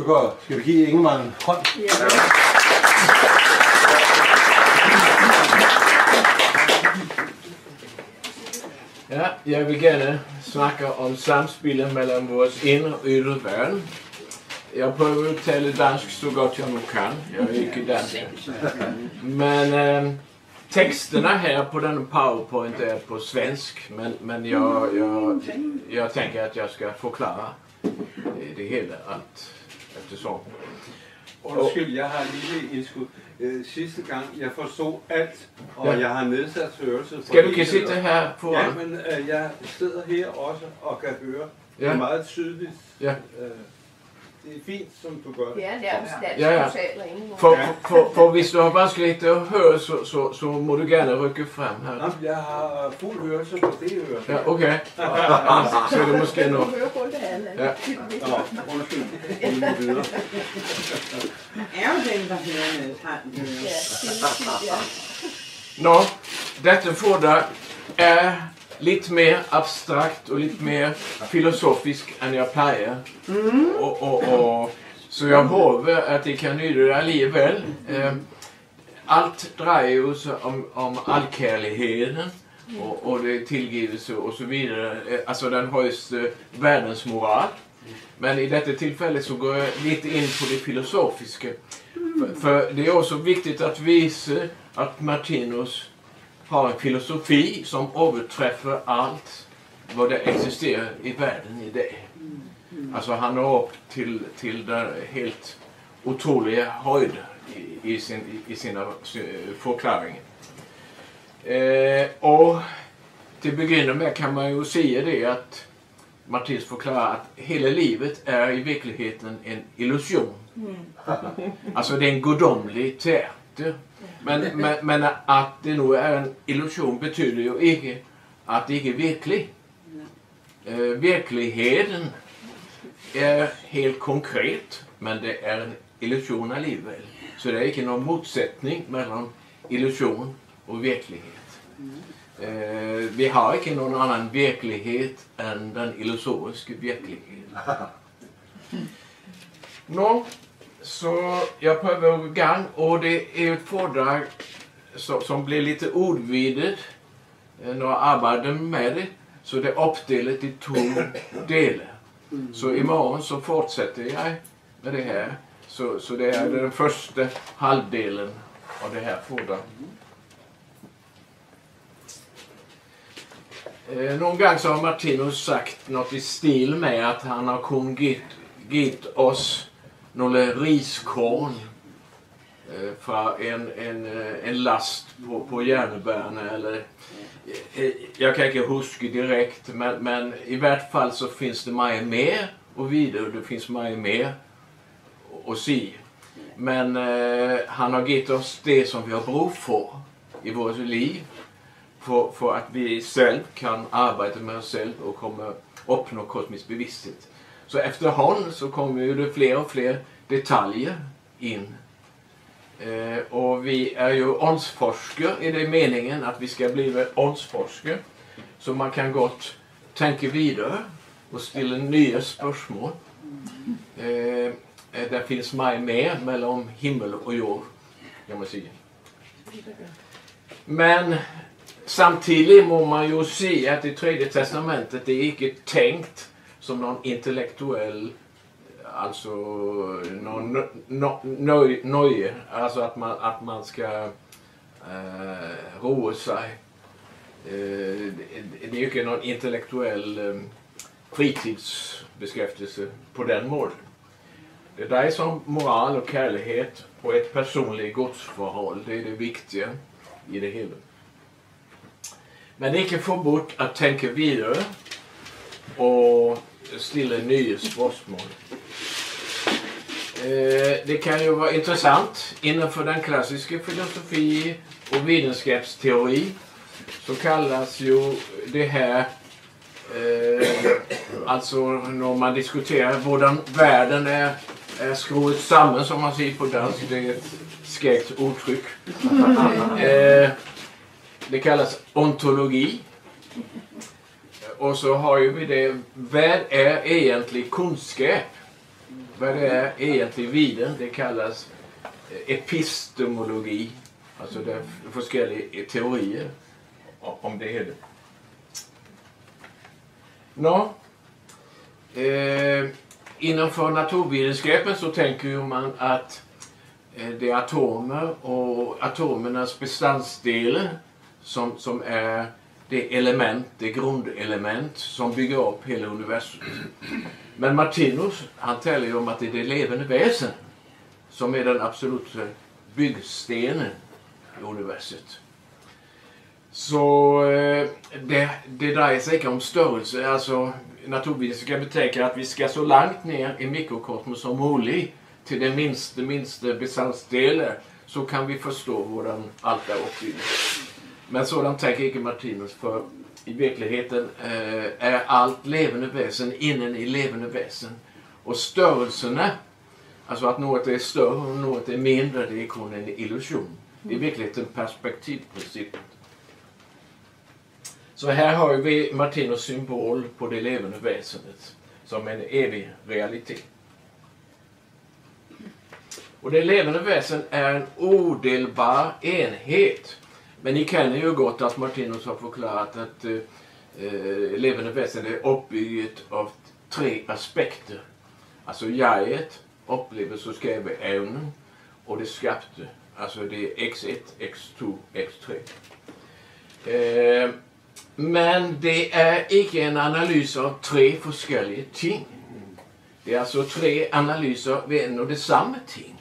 Så skal vi give Ingemann en hånd. Ja. Ja, jeg vil gerne snakke om samspillet mellem vores indre og ydre verden. Jeg prøver at tale dansk så godt jeg nu kan. Jeg er ikke dansk. Men texterna här på den PowerPoint är på svensk. Men jag tänker att jag ska förklara det hela eftersom. Undskyld, jeg har lige indskud. Sidste gang, jeg forstod alt, og jeg har nedsat hørelse. Skal du ikke sitte her på? Ja, men jeg sidder her også og kan høre. Det er meget tydeligt. Ja. Det er fint, som du gør det. Ja, nærmest For hvis du har vanskeligt at høre, så må du gerne rykke frem her. Nå, jeg har fuld hørelse på det hørelse. Ja, okay. Så er det måske noget. Ja. Nå, undskyld. Vi må videre. Er jo den, der hører med Nå, dette foredrag er lidt mere abstrakt og lidt mere filosofisk end jeg plejer. Så jeg håber at det kan nyde det alligevel. Alt drejer jo sig om alkærligheden og det tilgivelse og så videre. Altså den højeste verdensmoral. Men i dette tilfælde så går jeg lidt ind på det filosofiske. For det er også vigtigt at vise at Martinus har en filosofi som overtræffer alt hvad der eksisterer i verden i dag. Altså han når op til den helt utrolige højde i sine forklaringer. Og til begynde med kan man jo sige det at Martinus forklarer at hele livet er i virkeligheden en illusion. Altså det er en guddommelig teater. Men at det nu er en illusion betyder jo ikke at det ikke er virkelig. Virkeligheden er helt konkret, men det er en illusion alligevel. Så det er ikke nogen modsætning mellem illusion og virkelighed. Vi har ikke nogen anden virkelighed end den illusoriske virkelighed. Nå, så jeg prøver at gå i gang, og det er et foredrag som bliver lidt udvidet, når jeg arbejder med det, så det er opdelt i 2 dele. Så i morgen så fortsætter jeg med det her, så det er den første halvdelen af det her foredrag. Nogle gange så har Martinus sagt noget i stil med at han har kun givet os nogle riskorn fra en last på jernbane eller jeg kan ikke huske direkt men i hvert fall så finns det meget mere og videre det finns meget mere at sige men han har givet os det som vi har brug for i vores liv for at vi selv kan arbejde med os selv og opnå kosmisk bevidsthed. Så efterhånden så kommer jo det flere og flere detaljer ind. Og vi er jo åndsforskere i det meningen at vi skal blive åndsforskere. Så man kan godt tænke videre og stille nye spørgsmål. Der finns meget mere mellem himmel og jord, kan man sige. Men samtidig må man jo sige at det 3. testamentet det er ikke tænkt som någon intellektuell alltså någon nöje alltså att man ska roa sig det är ju inte någon intellektuell fritidsbeskräftelse på den måten. Det är som moral och kärlighet och ett personligt gudsförhåll det är det viktiga i det hela. Men det är inte förbjudet att tänka vidare och stille nye spørgsmål. Det kan jo være interessant inden for den klassiske filosofi og videnskabsteori så kaldes jo det her altså når man diskuterer hvordan verden er skruet sammen som man siger på dansk det er et skægt udtryk. Det kaldes ontologi. Og så har vi det, hvad er egentlig kunskab? vad det är egentligen viden, det kallas epistemologi. Alltså det är olika teorier om det hela. Innanför naturvetenskapen så tänker man att det är atomer och atomernas beståndsdelar som är det grundelement som bygger upp hela universum. Men Martinus, han talar ju om att det är det levande väsen som är den absoluta byggstenen i universet. Så det drar sig inte om störelse. Alltså naturvetenskapen tänker att vi ska så långt ner i mikrokosmos som möjligt till den minsta beståndsdelen, så kan vi förstå hur allt är uppbyggt. Men sådant tänker inte Martinus, för i verkligheten är allt levande väsen innen i levande väsen. Och störelserna, alltså att något är större och något är mindre, det är kun en illusion. Det är i verkligheten perspektivprincipen. Så här har vi Martinus symbol på det levande väsendet som en evig realitet. Och det levande väsen är en odelbar enhet. Men ni känner ju gott att Martinus har förklarat att levande väsen är uppbyggt av 3 aspekter. Alltså jaget, upplevelse och skapelseevnen, och det skapte. Alltså det är X1, X2, X3. Men det är inte en analys av 3 olika ting. Det är alltså 3 analyser av en och detsamma ting.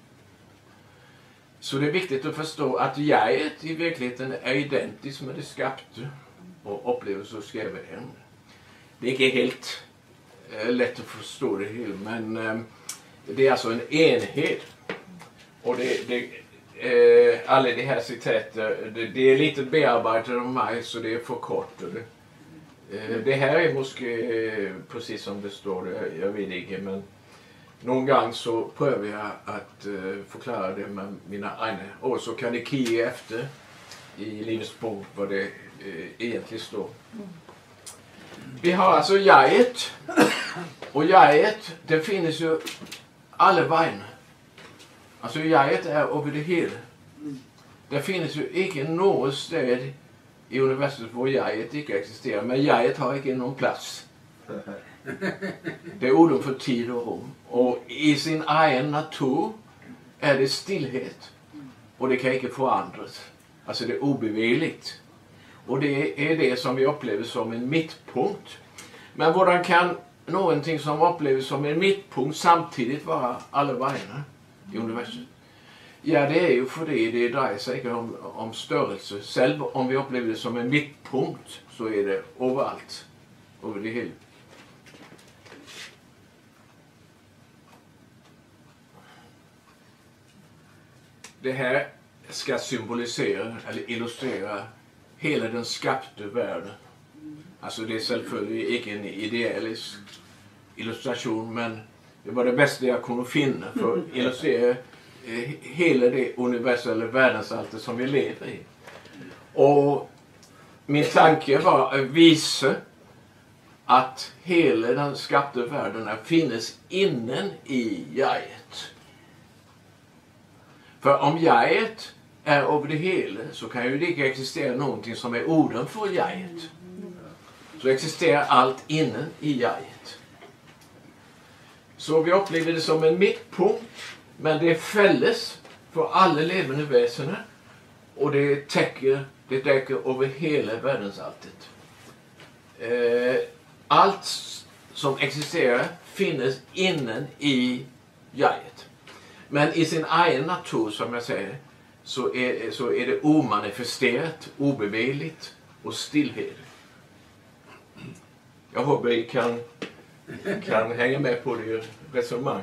Så det är viktigt att förstå att jaget i verkligheten är identiskt med det skapte och upplevelse och skapelseevnen. Det är inte helt lätt att förstå det hela, men det är alltså en enhet. Och alla de här citaten, det är lite bearbetade av mig, så det är förkortade. Det här är måske precis som det står, jag vet inte, men någon gång så prövar jag att förklara det med mina egna ord, så kan ni kika efter i Livets bok vad det egentligen står. Vi har alltså jaget, och jaget, det finns ju alla vägen. Alltså jaget är över det hela. Det finns ju inte något sted i universum hvor jaget inte existerar, men jaget har inte någon plats. Det är orden för tid och rum. Och i sin egen natur är det stillhet. Och det kan inte förändras. Alltså det är obevegligt. Och det är det som vi upplever som en mittpunkt. Men hur kan någonting som upplevs som en mittpunkt samtidigt vara alla vägarna i universum? Ja, det är ju för det drar sig om störelse. Själv om vi upplever det som en mittpunkt så är det överallt. Över det hela. Det här ska symbolisera eller illustrera hela den skapte världen. Alltså det är självföljande inte en idealisk illustration, men det var det bästa jag kunde finna för att illustrera hela det universella världensalltet som vi lever i. Och min tanke var att visa att hela den skapte världen finns innen i jaget. För om jaget är över det hela så kan ju det inte existera någonting som är utanför jaget. Så existerar allt innen i jaget. Så vi upplever det som en mittpunkt, men det är fälles för alla levande väsen, och det täcker över hela världsalltet. Allt som existerar finns innen i jaget. Men i sin egen natur, som jag säger, så är det omanifesterat, obevegligt och stillhet. Jag hoppas vi kan hänga med på det resonemang.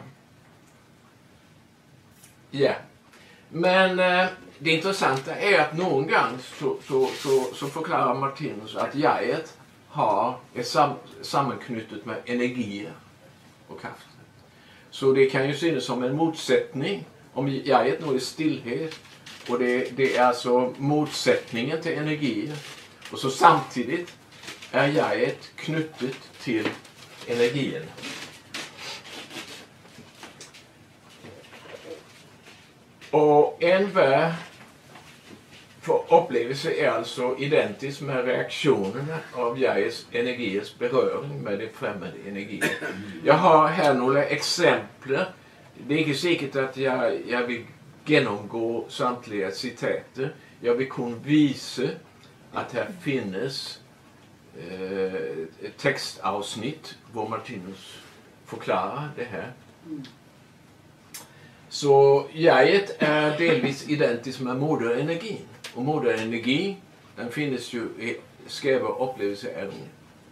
Ja. Men det intressanta är att någon gång så förklarar Martinus att jaget är sammanknutet med energier och kraft. Så det kan ju synas som en motsättning om jaget nu är stillhet, och det är alltså motsättningen till energier, och så samtidigt är jaget knutet till energin. Och enhver för upplevelse är alltså identisk med reaktionerna av jagets energiers beröring med de främmande energier. Jag har här några exempel. Det är inte säkert att jag vill genomgå samtliga citater. Jag vill kun visa att här finns textavsnitt hvor Martinus förklarar det här. Så jaget är delvis identiskt med moderenergin. Och moderenergi, den finns ju i skäva upplevelseämnen.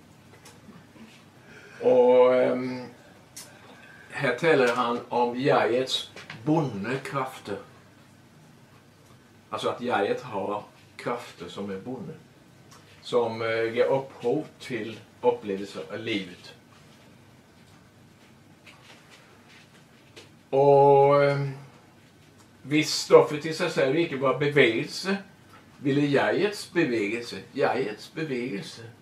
Och här talar han om jagets bundna krafter. Alltså att jaget har krafter som är bundna. Som ger upphov till upplevelser av livet. Och hvis stoffet i sig själv inte var bevegelse, ville jagets bevegelse,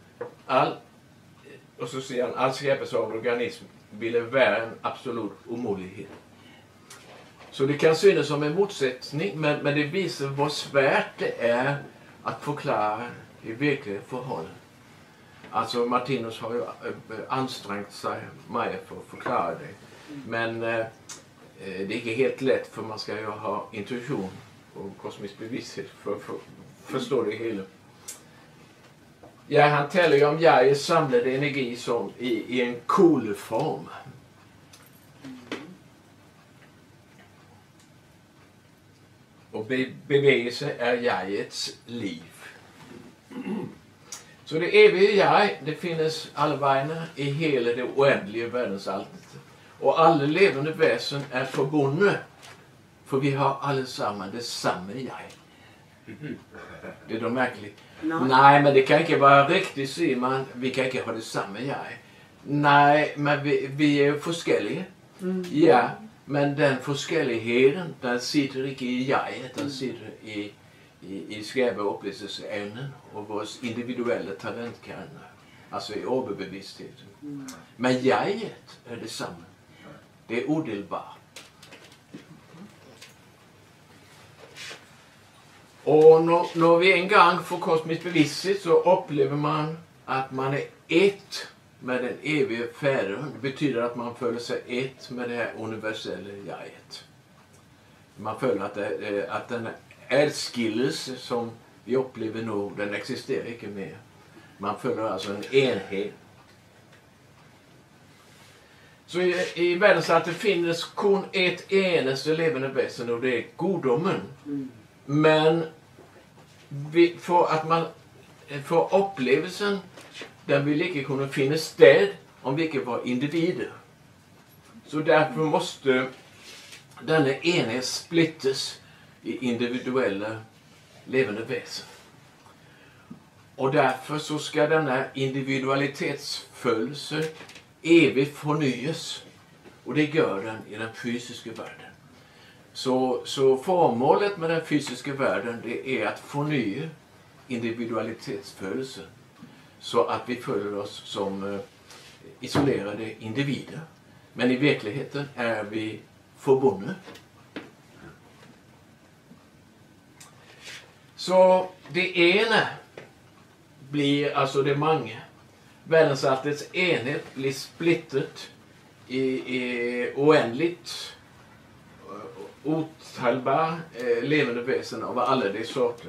och så säger han, all skapelse av organism ville vara en absolut omöjlighet. Så det kan synas som en motsättning, men det visar hur svårt det är att förklara i verkliga förhållanden. Alltså Martinus har ju ansträngt sig mycket för att förklara det. Men det är inte helt lätt, för man ska ju ha intuition och kosmisk bevisning för att förstå det hela. Ja, han talar ju om jagets samlade energi som i en kolform. Och bevegelse är jagets liv. Så det eviga jag, det finns allvägna i hela det oändliga världsalltet. Och alla levande väsen är förbundna. För vi har allesammans det samma jag. Det är då märkligt. Nej, men det kan inte vara riktigt, säger man. Vi kan inte ha det samma jag. Nej, men vi är forskelliga. Ja, men den forskelligheten, den sitter inte i jaget. Den sitter i skräva upplevelseämnen och våra individuella talentkärnor. Alltså i överbevisstheten. Men jaget är detsamma. Det är odelbart. Och när vi en gång får kosmisk bevisning så upplever man att man är ett med den eviga fadern. Det betyder att man följer sig ett med det här universella jaget. Man följer att den älskillelse som vi upplever nu, den existerar inte mer. Man följer alltså en enhet. Så i världen finns kun ett enaste levande väsen, och det är godomen. Men för upplevelsen, den vill inte kunna finna sted om vi inte var individer. Så därför måste denna enhet splittas i individuella levande väsen. Och därför så ska denna individualitetsföljelse evigt förnyas. Och det gör den i den fysiska världen. Så formålet med den fysiska världen, det är att förnya individualitetsföljelse. Så att vi följer oss som isolerade individer. Men i verkligheten är vi förbundna. Så det ena blir alltså det många. Världsalltets enhet blir splittet i oändligt otalbara levande väsen av alla de sorter.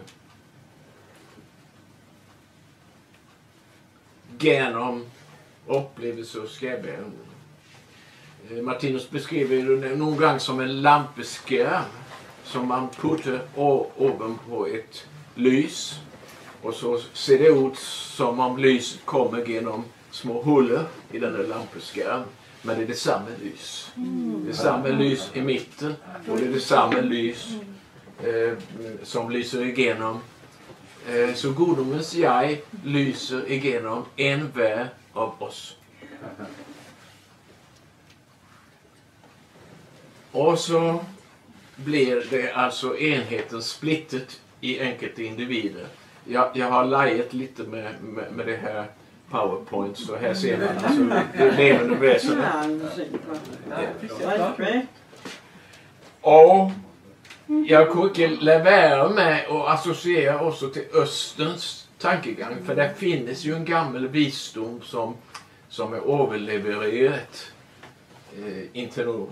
Genom upplevelse och skräbben. Martinus beskriver det någon gång som en lampeskärm som man puttar ovanpå ett lys. Och så ser det ut som om lyset kommer genom små hålor i den där lampeskärm. Men det är detsamma lys. Det är samma lys i mitten, och det är detsamma lys som lyser igenom. Så godomens jag lyser igenom en värld av oss. Och så blir det alltså enheten splittet i enkelte individer. Jag har lejat lite med det här PowerPoint, så här ser man alltså det levande väsendet. Och jag kan inte lära med och associera också till Österns tankegang, för det finns ju en gammal visdom som är överlevererat inte nu.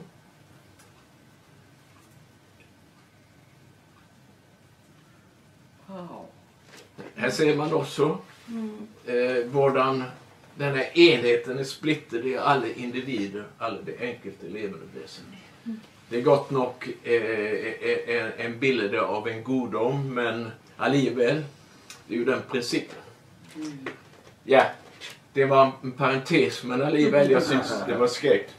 Här ser man också hvordan den här enheten är splittrad i alla individer, alla det enkelte levande väsen. Det är gott nog en bild av en godom, men alligevel, det är ju den principen. Ja, det var en parentes, men alligevel jag syns det var skräckt.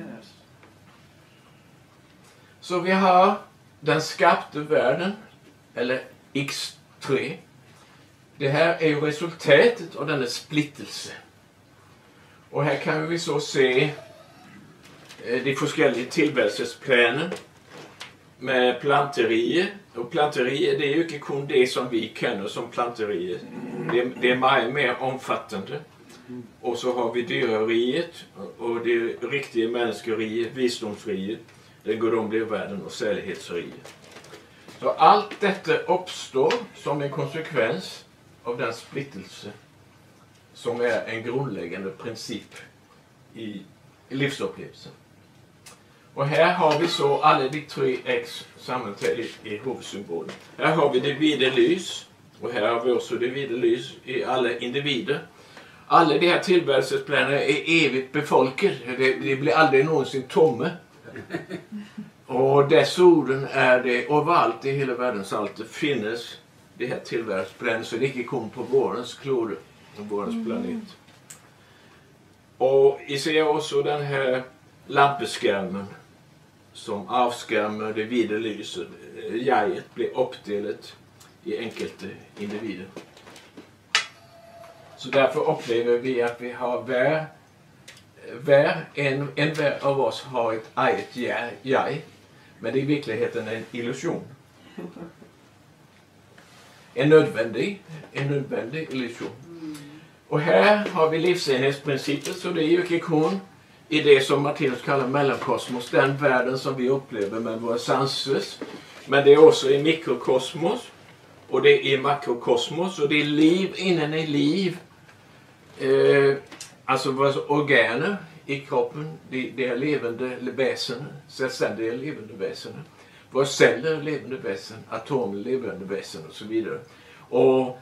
Så vi har den skapte världen, eller X3. Det här är ju resultatet av denna splittelse. Och här kan vi så se de olika tillväxtplanen med planterier. Och planterier, det är ju inte kun det som vi känner som planterier. Det är mycket mer omfattande. Och så har vi dyreriet och det riktiga människoriet, visdomsriet, den gudomliga världen och särlighetsriet. Så allt detta uppstår som en konsekvens av den splittelse som är en grundläggande princip i livsupplevelsen. Och här har vi så alla de 3 X sammanträdda i huvudsymbolen. Här har vi det vida lys, och här har vi också det vida lys i alla individer. Alla de här tillvärelseplanerna är evigt befolkade. Det blir aldrig någonsin tomme. Och dessutom är det överallt i hela världens allt det finns det här tillvärelseplanen, så det inte kommer på vårens klod och vårens planet. Och vi ser också den här lampeskärmen som avskärmar det vida lyset. Jaget blir uppdelat i enkelte individer. Så därför upplever vi att vi har var av oss har ett eget jag, men det är i verkligheten en illusion. En nödvändig illusion. Och här har vi livsenhetsprincipen, så det är ju inte kun i det som Martinus kallar mellankosmos, den världen som vi upplever med våra sanses, men det är också i mikrokosmos och det är i makrokosmos, och det är liv innan i liv. Alltså våra organer i kroppen, det är levande väsen, självständiga levande väsen. Våra celler är levande väsen, atomer levande väsen och så vidare. Och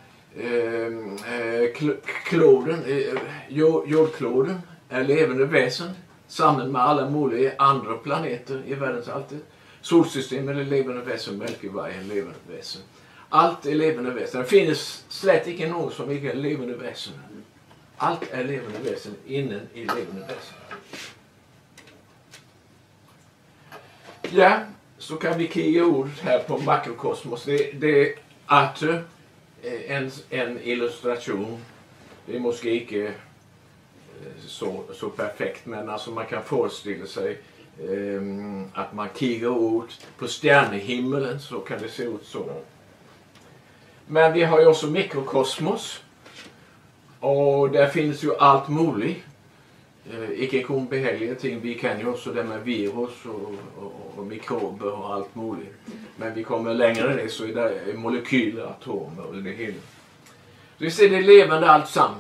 jordkloden är levande väsen samman med alla möjliga andra planeter i världens alltid. Solsystemet är levande väsen, Mälkevägen är levande väsen. Allt är levande väsen. Det finns slätt inte något som inte är levande väsen. Allt är levande väsen innen i levande väsen. Ja, så kan vi kika ord här på makrokosmos. Det är att en illustration. Det är måske inte så perfekt, men alltså man kan föreställa sig att man kikar ord på stjärnehimmelen, så kan det se ut så. Men vi har ju också mikrokosmos. Och där finns ju allt möjligt. Icke kun behagliga ting. Vi kan ju också det med virus och mikrober och allt möjligt. Men vi kommer längre ner så är det molekyler, atomer och det hela. Så vi ser det levande allt samt.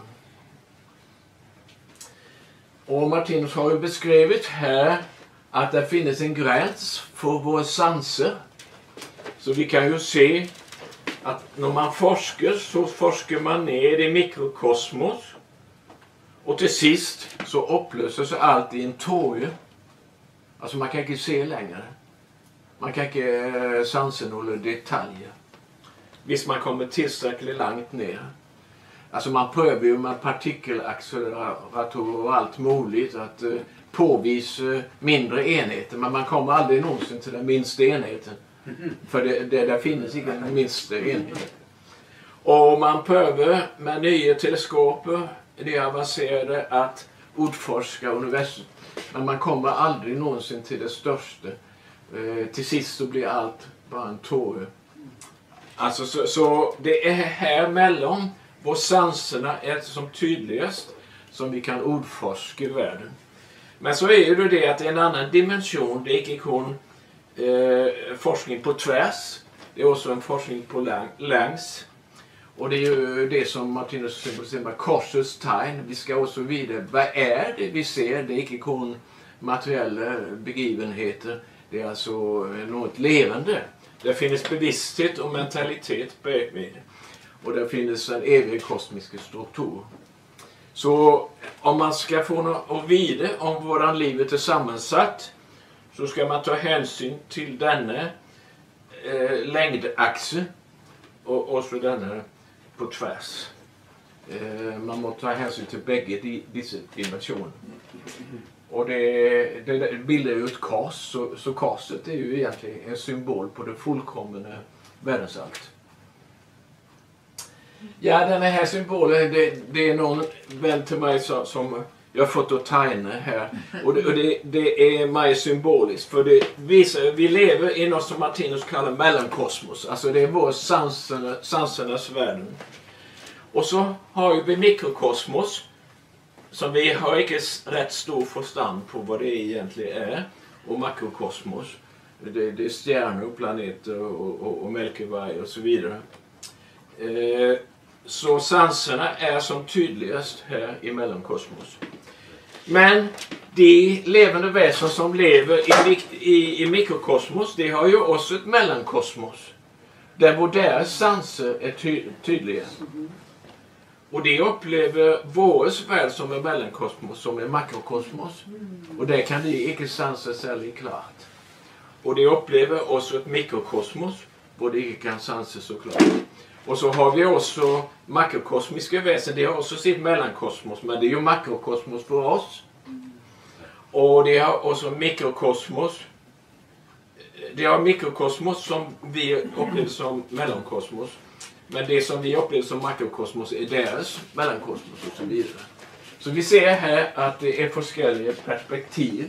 Och Martinus har ju beskrivit här att det finns en gräns för våra sanser. Så vi kan ju se att när man forskar så forskar man ner i mikrokosmos. Och till sist så upplöses allt i en tåge. Alltså man kan inte se längre. Man kan inte sansa några detaljer. Visst man kommer tillräckligt långt ner. Alltså man prövar ju med partikelacceleratorer och allt möjligt att påvisa mindre enheter. Men man kommer aldrig någonsin till den minsta enheten. För där finns inte den minsta enhet. Och man prövar med nya teleskoper, det avancerade, att utforska universum. Men man kommer aldrig någonsin till det största. Till sist så blir allt bara en tåre. Alltså så det är här mellan vår sanserna är som tydligast som vi kan utforska i världen. Men så är ju det att det är en annan dimension. Det är inte kun forskning på tvärs. Det är också en forskning på längs. Och det är ju det som Martinus symboliserar med korsets tegn. Vi ska också vidare. Vad är det vi ser? Det är inte kun materiella begivenheter. Det är alltså något levande. Det finns bevissthet och mentalitet bredvid. Och det finns en evig kosmisk struktur. Så om man ska få något vidare om våran livet är sammansatt, så ska man ta hänsyn till denna längdaxel och så denna på tvärs. Man måste ta hänsyn till bägge dessa dimensioner. Och det bildar ju ett kors, så korset är ju egentligen en symbol på det fullkomna världsalt. Ja, den här symbolen, det är någon vän till mig som jag har fått att tegna här. Och det är mig symboliskt, för det visar vi lever i något som Martinus kallar mellankosmos. Alltså det är vår sansernas världen. Och så har vi mikrokosmos, som vi har inte rätt stor förstand på vad det egentligen är. Och makrokosmos, det är stjärnor, planeter och Mälkeberg och så vidare. Så sanserna är som tydligast här i mellankosmos. Men de levande väsen som lever i mikrokosmos, de har ju också ett mellankosmos. Där deras sanser är tydliga. Och de upplever vår värld som en mellankosmos, som en makrokosmos. Och där kan de inte sansa särskilt klart. Och de upplever också ett mikrokosmos, hvor de inte kan sansa så klart. Och så har vi också makrokosmiska väsen. Det har också sitt mellankosmos, men det är ju makrokosmos för oss. Och det har också mikrokosmos. Det har mikrokosmos som vi upplever som mellankosmos. Men det som vi upplever som makrokosmos är deras mellankosmos och så vidare. Så vi ser här att det är olika perspektiv.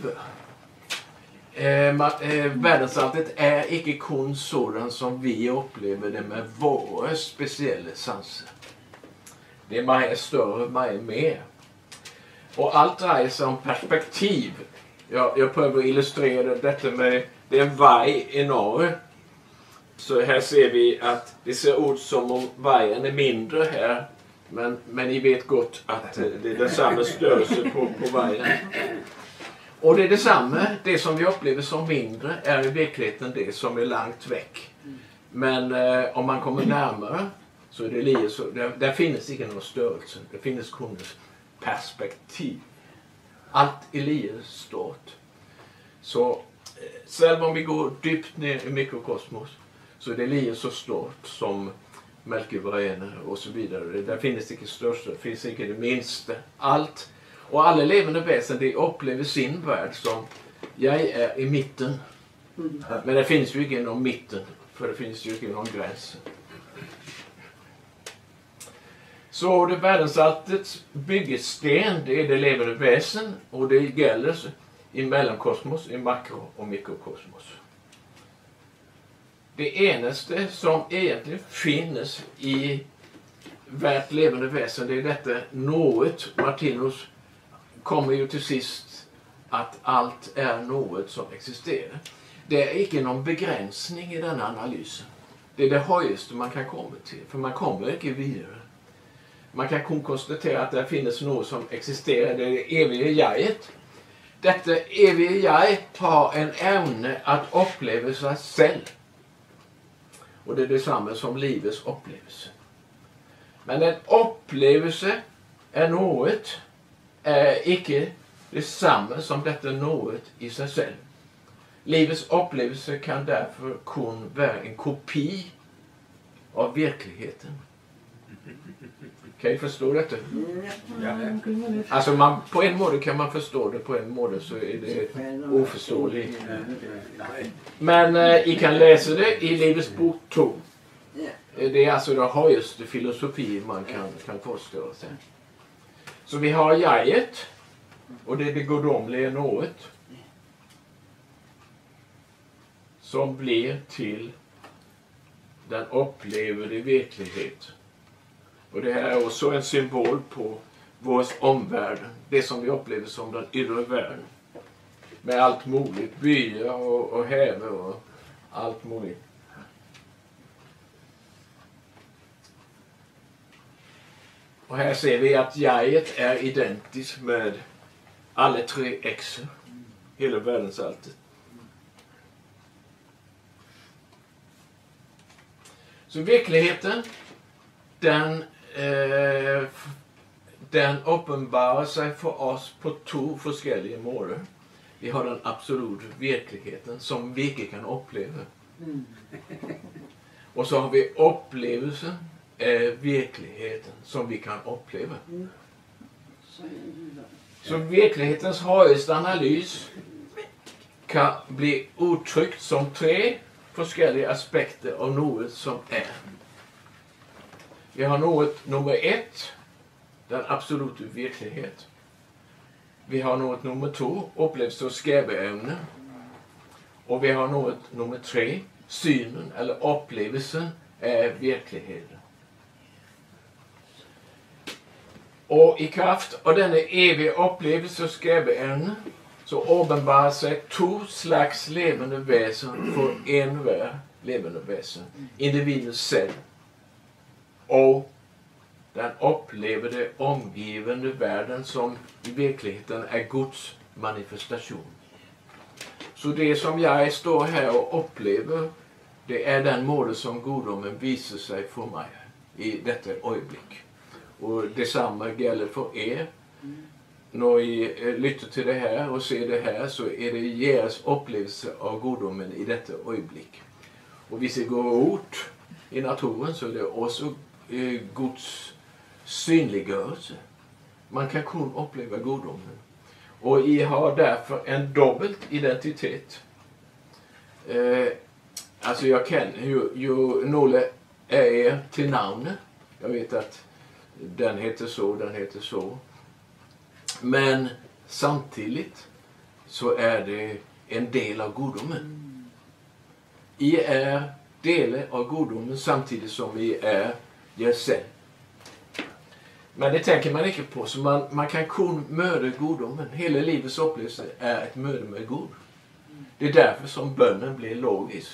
Världsalltet är inte kun sådan som vi upplever det med våra speciella sanser. Det är mycket större, mycket mer. Och allt drar sig om perspektiv. Jag prövar illustrera detta med, det är en varg i norr. Så här ser vi att det ser ut som om vargen är mindre här. Men ni vet gott att det är detsamma störelse på vargen. Och det är detsamma, det som vi upplever som mindre är i verkligheten det som är långt väck. Men om man kommer närmare så är det lite så, där finns inte någon störelse, det finns kundens perspektiv. Allt är lite stort. Så själv om vi går djupt ner i mikrokosmos så är det lite så stort som Mälkebergen och så vidare. Där finns det inte största, det finns inte det minsta. Allt. Och alla levande väsen, de upplever sin värld som jag är i mitten. Men det finns ju inte någon mitten, för det finns ju inte någon gräns. Så det världsalltets byggsten, det är det levande väsen, och det gäller i mellankosmos, i makro- och mikrokosmos. Det enaste som egentligen finns i vårt levande väsen, det är detta något. Martinus kommer ju till sist att allt är något som existerar. Det är inte någon begränsning i denna analysen. Det är det högsta man kan komma till, för man kommer inte vidare. Man kan konstatera att det finns något som existerar, det är det eviga jaget. Detta eviga jaget har en ämne att uppleva sig själv. Och det är detsamma som livets upplevelse. Men en upplevelse är något, är icke detsamma som detta något i sig själv. Livets upplevelse kan därför kun vara en kopi av verkligheten. Kan ni förstå detta? Ja. Alltså på en måte kan man förstå det, på en måte så är det oförståeligt. Men I kan läsa det i Livets bok 2. Det är alltså den högsta filosofi man kan förstå sig. Så vi har jaget, och det är det gudomliga något som blir till den upplevde verklighet. Och det här är också en symbol på vår omvärld, det som vi upplever som den yttre världen. med allt möjligt. Byar och häver och allt möjligt. Och här ser vi att jaget är identiskt med alla 3 exer. Hela världsalltet. Så verkligheten, den uppenbarar sig för oss på 2 olika måter. Vi har den absoluta verkligheten som vi inte kan uppleva. Och så har vi upplevelsen av verkligheten som vi kan uppleva. Så verklighetens högsta analys kan bli uttryckt som 3 olika aspekter av något som är. Vi har något nummer 1, den absoluta verklighet. Vi har något nummer 2, upplevelse och skabeämne. Och vi har något nummer 3, synen eller upplevelsen är verkligheten. Och i kraft av denna eviga upplevelse och skabeämne så uppenbarar sig 2 slags levande väsen för enhver levande väsen. Individen själv och den upplevde omgivande världen som i verkligheten är Guds manifestation. Så det som jag står här och upplever, det är den mål som gudomen visar sig för mig i detta ögonblick. Och detsamma gäller för er. När ni lyssnar till det här och ser det här så är det deras upplevelse av gudomen i detta ögonblick. Och hvis vi går ut i naturen så är det också Guds synliggörelse. Man kan kun uppleva gudomen. Och I har därför en dubbelt identitet. Alltså jag kan ju några är till namnet. Jag vet att den heter så, den heter så. Men samtidigt så är det en del av gudomen. I är del av gudomen samtidigt som I är er selv. Men det tänker man inte på, så man kan kun möta gudomen. Hela livets upplevelse är ett möte med Gud. Det är därför som bönnen blir logisk.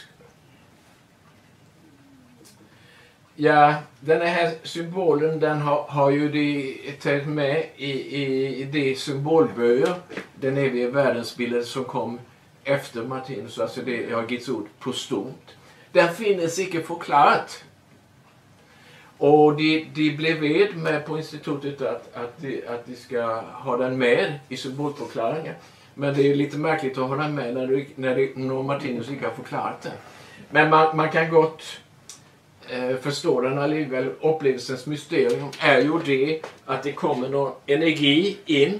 Ja, den här symbolen den har ju de tagit med i de symbolböcker, den eviga världsbilden som kom efter Martinus, alltså det har getts ord på stort. Den finns inte förklarat. Och de blev ved med på institutet att de ska ha den med i symbolförklaringen. Men det är lite märkligt att ha den med när Martinus inte har förklarat det. Men man kan gott förstå den alligevel. Upplevelsens mysterium är ju det att det kommer någon energi in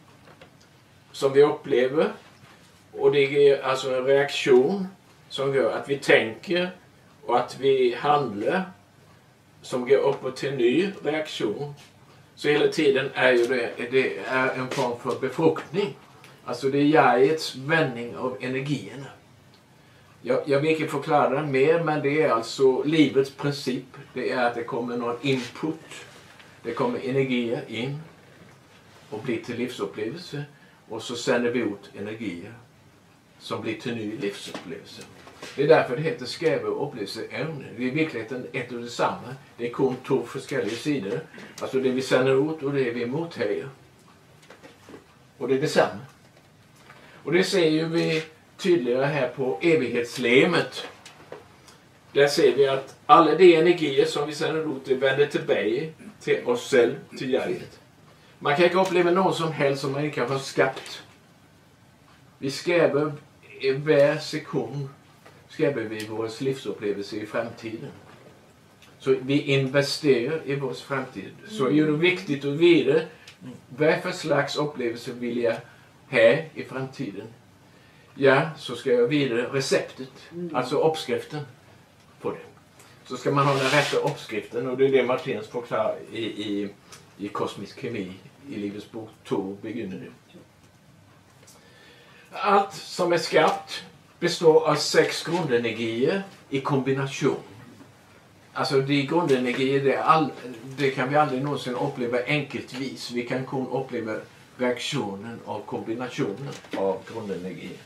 som vi upplever. Och det är alltså en reaktion som gör att vi tänker och att vi handlar som går upp till en ny reaktion. Så hela tiden är ju det är en form för befruktning. Alltså det är jagets vändning av energierna. Jag vill inte förklara den mer, men det är alltså livets princip. Det är att det kommer någon input. Det kommer energier in och blir till livsupplevelse. Och så sänder vi ut energier som blir till ny livsupplevelse. Det är därför det heter skräve och upplevelseämne. Det är i verkligheten ett och detsamma. Det är kun 2 olika sidor. Alltså det vi sänder ut och det vi mothäger. Och det är detsamma. Och det ser ju vi tydligare här på evighetslemet. Där ser vi att alla de energier som vi sänder ut det vänder tillbaka till oss själv, till jaget. Man kan inte uppleva någon som helst som man inte har skapat. Vi skräver hver sekund skräver vi vår livsupplevelse i framtiden. Så vi investerar i vår framtid. Så är det viktigt att veta vad för slags upplevelse vill jag ha i framtiden. Ja, så ska jag vidare receptet, alltså uppskriften på det. Så ska man ha den rätta uppskriften, och det är det Martinus förklarar i kosmisk kemi i Livets bok 2 begynner det. Allt som är skapat består av 6 grundenergier i kombination. Alltså de grundenergier det kan vi aldrig någonsin uppleva enkeltvis. Vi kan kun uppleva reaksjonen og kombinasjonen av grunnenergi.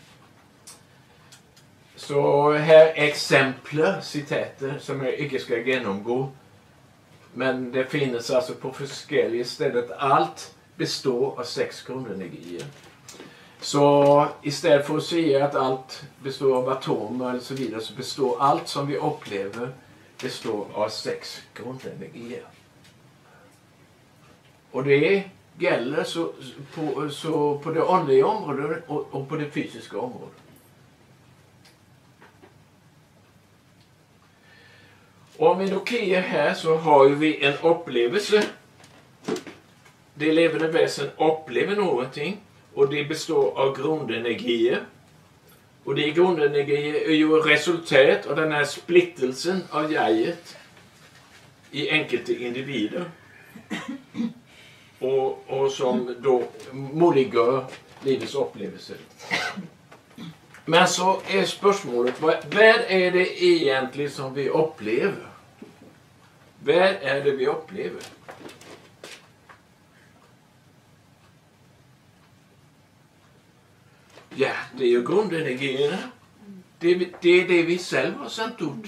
Så her er eksempler, sitater, som jeg ikke skal gjennomgå. Men det finnes altså på forskellige steder at alt består av 6 grunnenergier. Så i stedet for å si at alt består av atomer eller så videre, så består alt som vi opplever, består av 6 grunnenergier. Og det gjelder så på det åndelige området og på det fysiske området. Og om vi nå kikker her, så har vi en opplevelse. Det levende vesen opplever noen ting, og det består av grunnenergier. Og de grunnenergier er jo resultat av denne splittelsen av jeget i enkelte individer. Og som da muliggjør livets opplevelse. Men så er spørsmålet, hva er det egentlig som vi opplever? Hva er det vi opplever? Ja, det er jo grunnenergiene. Det er det vi selv har sendt ut.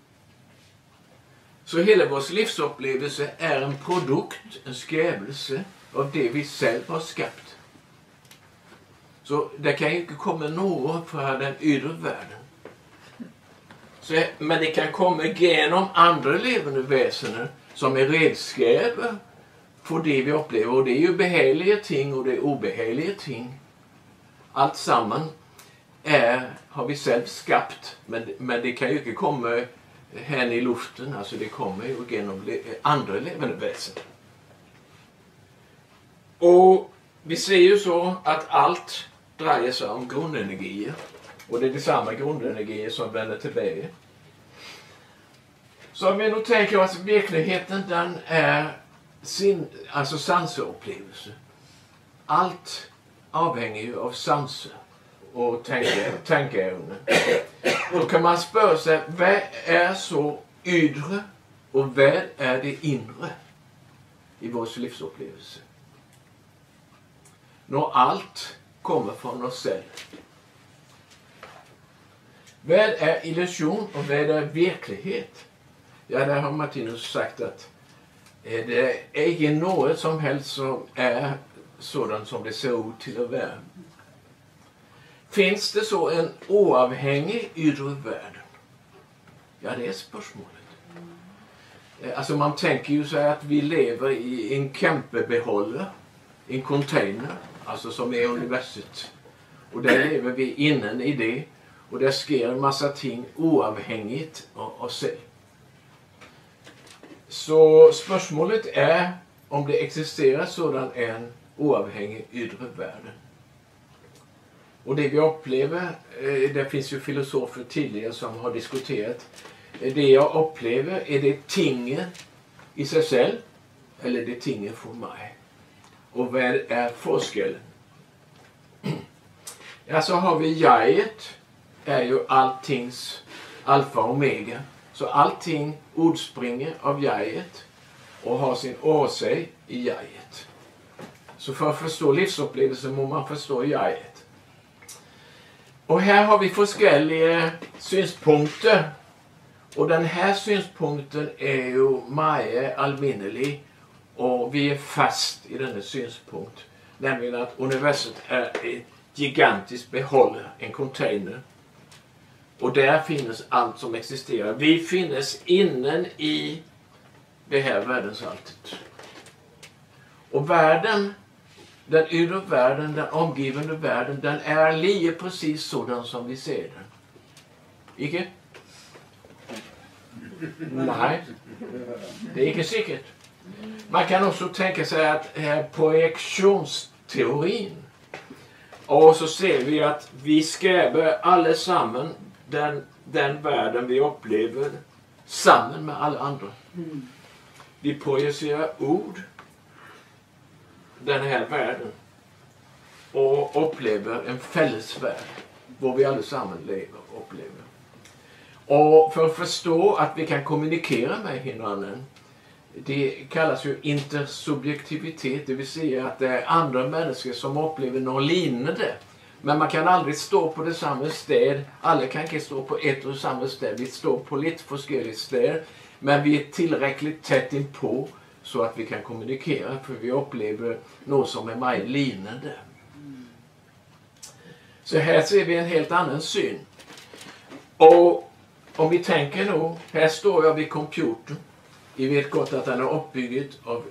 Så hele vår livsopplevelse er en produkt, en skapelse av det vi selv har skapt. Så det kan ikke komme noe fra den ytre verden. Men det kan komme gjennom andre levende vesener som er redskaper for det vi opplever. Og det er jo behagelige ting, og det er ubehagelige ting. Alt sammen har vi selv skapt, men det kan jo ikke komme hen i luften. Altså det kommer jo gjennom andre levende vesener. Og vi ser jo så at alt dreier seg om grunnenergier. Og det er de samme grunnenergier som vender tilbake. Så vi nå tenker at virkeligheten, den er altså sanseopplevelse. Alt avhenger av sanse og tenkeevne. Så kan man spørre seg, hva er så ydre, og hva er det indre i vår livsopplevelse? Når alt kommer fra oss selv. Hva er illusion, og hva er virkelighet? Ja, der har Martinus sagt at det er ikke noe som helst som er sådan som det ser ut til å være. Finns det så en uavhengig ytre verden? Ja, det er spørsmålet. Altså, man tenker jo seg at vi lever i en kjempebeholder, en container, altså som er universet. Og der lever vi innen i det, og der sker en masse ting uavhengigt av oss selv. Så spørsmålet er om det eksisterer sådan en uavhengig ytre verden. Og det vi opplever, det finnes jo filosofer tidligere som har diskutert, det jeg opplever, er det tinget i seg selv, eller det tinget for meg? Og hva er forskjellen? Ja, så har vi jeget, er jo alltings alfa og omega. Så allting utspringer av jeget, og har sin årsag i jeget. Så for å forstå livsopplevelse må man forstå jeget. Og her har vi forskjellige synspunkter, og denne synspunkten er jo meget alminnelig, og vi er fast i denne synspunkt, nemlig at universet er et gigantisk beholder, en container, og der finnes alt som eksisterer. Vi finnes innen i det her verdensaltet. Og verden, den ytre verden, den omgivende verden, den er like precis sådan som vi ser den. Ikke? Nei, det er ikke sikkert. Man kan også tenke seg at her projeksjonsteorien, og så ser vi at vi skaper alle sammen den verden vi opplever sammen med alle andre. Vi projiserer ord denne her verden og opplever en felles verden hvor vi alle sammen lever og opplever. Og for å forstå at vi kan kommunikere med hverandre, det kallas ju intersubjektivitet, det vill säga att det är andra människor som upplever något lignande. Men man kan aldrig stå på det samma sted. Alla kan inte stå på ett och samma sted. Vi står på lite olika steder, men vi är tillräckligt tätt inpå så att vi kan kommunikera, för vi upplever något som är mig lignande. Så här ser vi en helt annan syn. Och om vi tänker nu, här står jag vid computern. Vi vet gott att den är uppbyggd av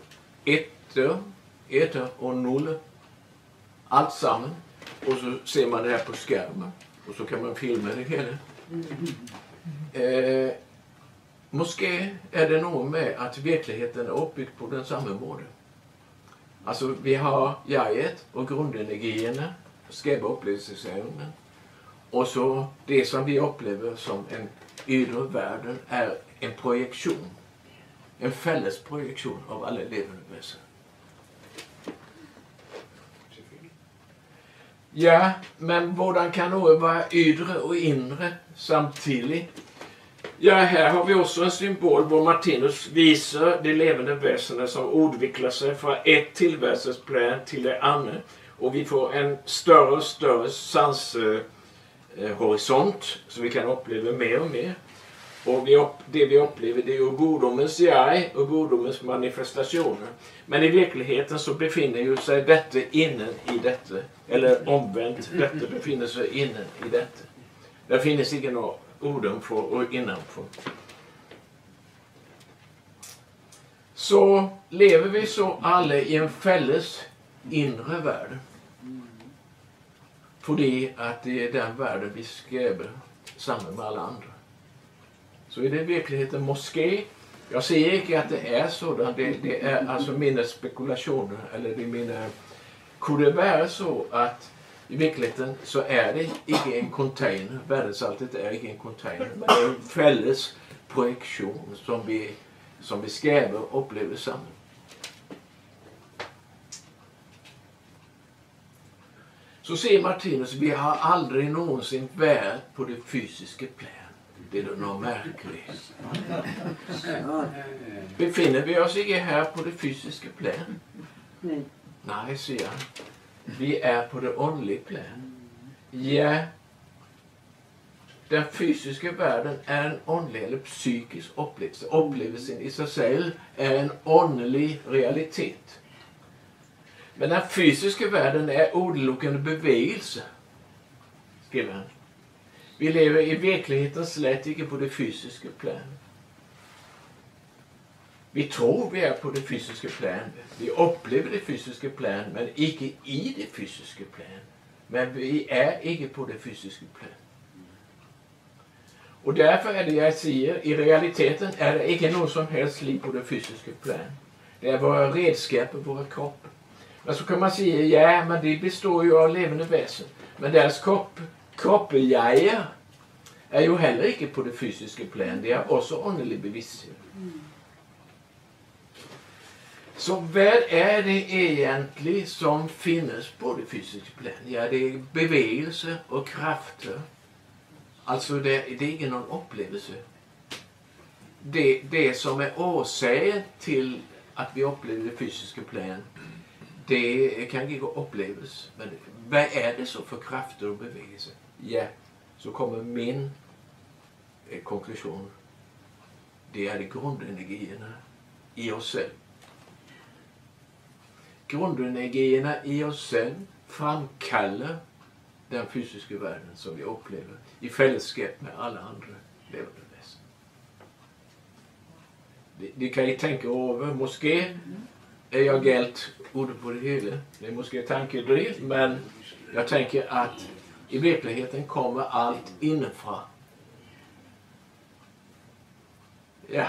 ettor och nollor. Allt samman. Och så ser man det här på skärmen. Och så kan man filma det hela. Måske är det nog med att verkligheten är uppbyggd på den samma måte. Alltså vi har jaget och grundenergierna, skapa upplevelsesävnen. Och så det som vi upplever som en yttre världen är en projektion. En fälles projektion av alla levande väsen. Ja, men hvordan kan något vara yttre och inre samtidigt? Ja, här har vi också en symbol hvor Martinus visar de levande väsenen som utvecklar sig från ett tillvärelsesplan till det andra. Och vi får en större och större sanshorisont så vi kan uppleva mer och mer. Och det vi upplever, det är ju godomens jag och godomens manifestationer. Men i verkligheten så befinner ju sig detta inne i detta. Eller omvänt, detta befinner sig inne i detta. Det finns inte något utanför och innanför. Så lever vi så alla i en fälles inre värld. För det att det är den världen vi skriver samman med alla andra. Så är det i verkligheten moské. Jag säger inte att det är sådant. Det är alltså mina spekulationer. Eller det är mina... Kunde det vara så att i verkligheten så är det inte en container. Världsalltet är inte en container. Men det är en fälles projektion som vi skriver och upplever samman. Så säger Martinus, vi har aldrig någonsin varit på det fysiska plan. Det är något märkligt. Befinner vi oss inte här på det fysiska plan? Nej, säger han. Vi är på det åndliga plan. Ja, den fysiska världen är en åndlig eller psykisk upplevelse. Upplevelsen i sig själv är en åndlig realitet. Men den fysiska världen är utelukkande bevegelse, skriver han. Vi lever i verkligheten slett inte på det fysiska planet. Vi tror vi är på det fysiska planet. Vi upplever det fysiska planet, men inte i det fysiska planet. Men vi är inte på det fysiska planet. Och därför är det jag säger, i realiteten är det inte något som helst liv på det fysiska planet. Det är våra redskap och våra kroppar. Men så kan man säga, ja, men det består ju av levande väsen. Men deras kroppsjager är ju heller inte på det fysiska plan. Det är också åndelig bevissthet. Så vad är det egentligen som finns på det fysiska plan? Ja, det är bevegelse och krafter. Alltså det är inte någon upplevelse. Det som är årsaken till att vi upplever det fysiska plan, det kan inte upplevas. Men vad är det så för krafter och bevegelse? Ja, så kommer min konklusion. Det är de grundenergierna i oss själv. Grundenergierna i oss själv framkallar den fysiska världen som vi upplever i fällskap med alla andra levande väsen. De kan ju tänka över, måske är jag helt ute på det hela. Det är måske tankedrill, men jag tänker att i verkligheten kommer allt inifrån. Ja.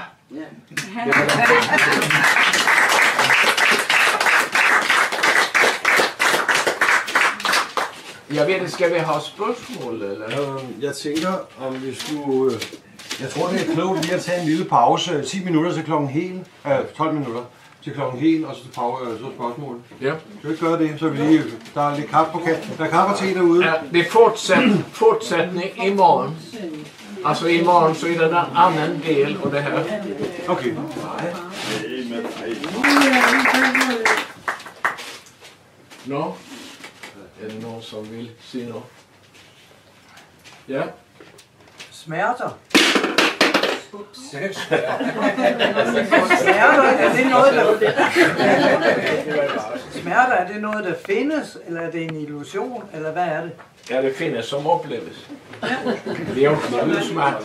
Jag vet inte, ska vi ha spørgsmål, eller? Jeg tænker, om vi skulle... Jeg tror, det er klogt lige at tage en lille pause. 10 minutter til klokken hel. 12 minutter til klokken hel, og så så spørgsmål. Ja. Skal vi ikke gøre det, så vi lige... Der er lidt kaffe på kanten. Der er kaffe og te derude. Ja, det är fortsättning imorgon. Alltså imorgon så är det en annan del av det här. Okay. Nå? Er det nogen, som vil sige noget? Ja? Smerter. Smerter, er det noget, der... Smerter, er det noget, der findes, eller er det en illusion, eller hvad er det? Ja, det findes som opleves. Vi oplever smerte.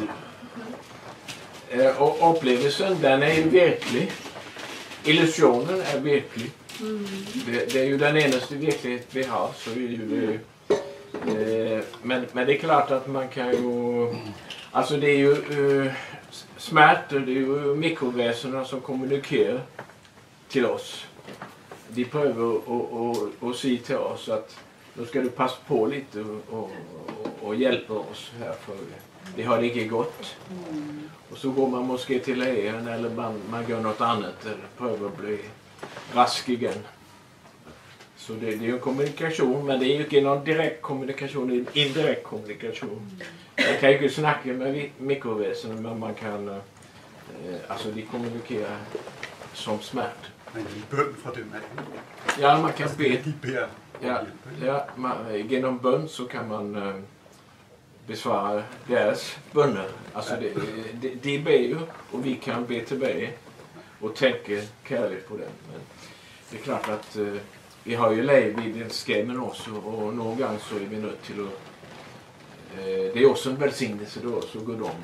Og oplevelsen, den är ju virkelig. Illusionen är virkelig. Det är ju den eneste virkelighet vi har, så är ju det. Men det är klart att man kan ju... Alltså det är ju smärtor, det är ju mikroväsena som kommunikerar till oss. De prövar att säga till oss att nu ska du passa på lite och hjälpa oss här, för det har det inte gått. Och så går man måske till lägen eller man gör något annat eller prövar att bli rask igen. Så det är ju en kommunikation, men det är ju inte någon direkt kommunikation, det är en indirekt kommunikation. Man kan ju inte snacka med mikroväsen, men man kan, alltså de kommunikerar som smärta. Men en bøn fra dem af. Ja, man kan be. De beder. Ja, genom bön så kan man besvara deras böner. Alltså de ber ju och vi kan be tillbaka och tänka kärlek på den. Men det är klart att vi har ju liv i den skrämmen också, och någon gång så är vi nödt till att det är också en välsignelse då, så går de.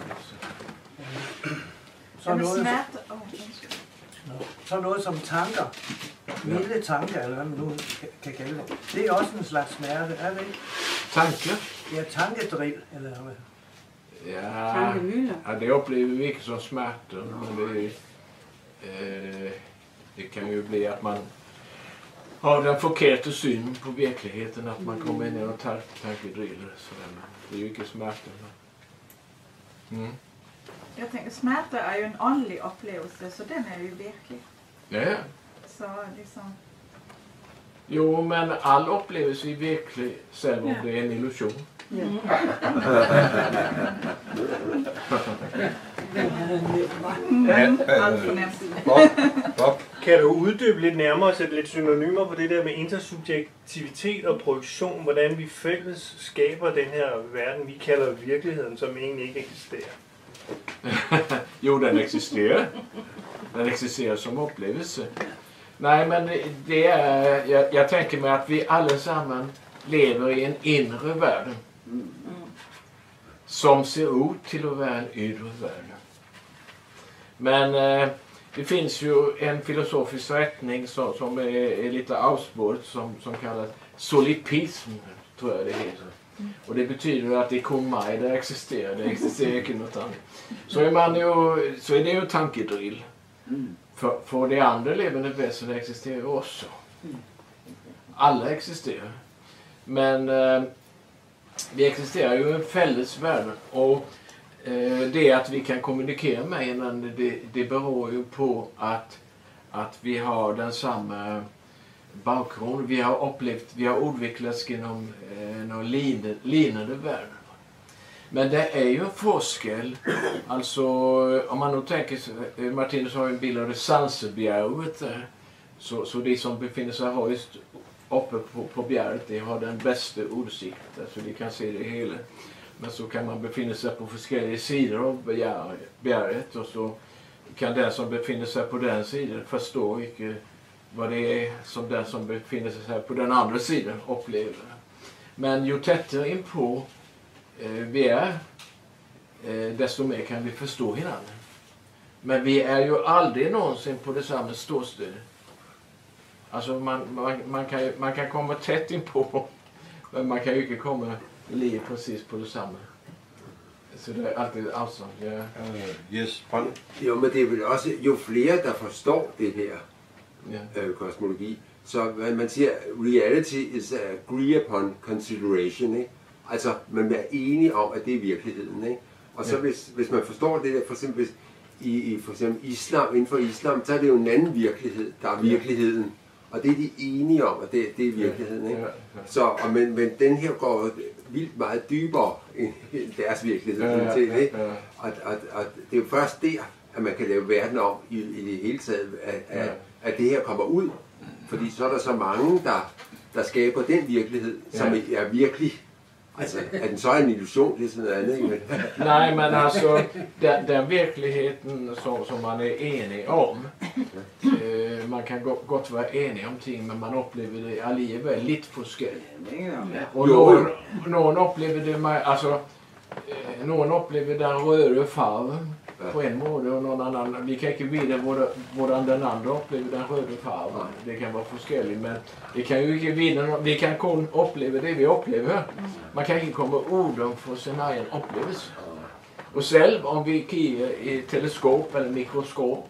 Så noget som tanker, milde tanker, eller hvad man nu kan kalde det, det er også en slags smerte, er det ikke? Tanker? Ja, tankedrill, eller hvad? Ja, det upplever vi inte som smärtor, men det kan ju bli att man har den förkerte syn på verkligheten, att man kommer in i och tankedriller. Det är ju inte smärtor. Jag tänker, smärta är ju en andlig upplevelse, så den är ju verklig. Ja. Så liksom... Jo, men all upplevelse är verklig, selv om det är en illusion. Kan du uddybe lidt nærmere og sætte lidt synonymer på det der med intersubjektivitet og projektion, hvordan vi fælles skaber den her verden, vi kalder virkeligheden, som egentlig ikke eksisterer? Jo, den existerar. Den existerar som upplevelse. Nej, men det är, jag tänker mig att vi allesammans lever i en inre värld som ser ut till att vara en yttre värld. Men det finns ju en filosofisk rättning som är lite avspåret som kallas solipism, tror jag det heter. Och det betyder att det är komaj, det existerar inte något annat. Så är det ju tankedrill. För det andra levande väsen existerar också. Alla existerar. Men vi existerar ju i en fälles värld. Och det att vi kan kommunicera med varandra, det beror ju på att vi har den samma bakgrund. Vi har utvecklats genom någon liknande värld. Men det är ju en forskel. Alltså, om man nu tänker, Martinus har en bild av det Sansebjerget där. Så de som befinner sig högst uppe på bjerget, de har den bästa utsikten. Så de kan se det hela. Men så kan man befinna sig på olika sidor av bjerget. Och så kan den som befinner sig på den sidan förstå inte vad det är som den som befinner sig på den andra sidan upplever. Men ju tättare in på vi är, desto mer kan vi förstå hinanden. Men vi är ju aldrig någonsin på det samma ståstöd. Alltså man kan komma tätt in på, men man kan ju inte komma liv precis på det samma. Så det är alltid avstånd. Ja. Yes, Pål. Jo, men det er vel også, jo flere der forstår det her kosmologi, så man siger, reality is agree upon consideration, ikke? Altså, man er enige om, at det er virkeligheden, ikke? Og så hvis man forstår det der, for eksempel for eksempel islam, inden for islam, så er det jo en anden virkelighed, der er virkeligheden. Og det er de enige om, at det er virkeligheden, ikke? Så, men den her går vildt meget dybere end deres virkelighed, ikke? Og det er jo først der, at man kan lave verden om i det hele taget at det her kommer ud. Fordi så er der så mange, der skaber den virkelighed, som er virkelig. Altså, at den så er en illusion, det er sådan noget andet, ikke? Nej, men altså, den virkeligheden som man er enig om, man kan godt være enig om ting, men man oplever det alligevel lidt forskelligt. Og någon upplever det med, alltså, någon upplever den röda farven på en måde, och någon annan, vi kan inte veta hvordan den andra upplever den röda farven. Det kan vara forskelligt, men det kan ju inte veta, vi kan kun uppleva det vi upplever. Man kan inte komma orden för sin egen upplevelse. Och själv om vi kigger i teleskop eller mikroskop,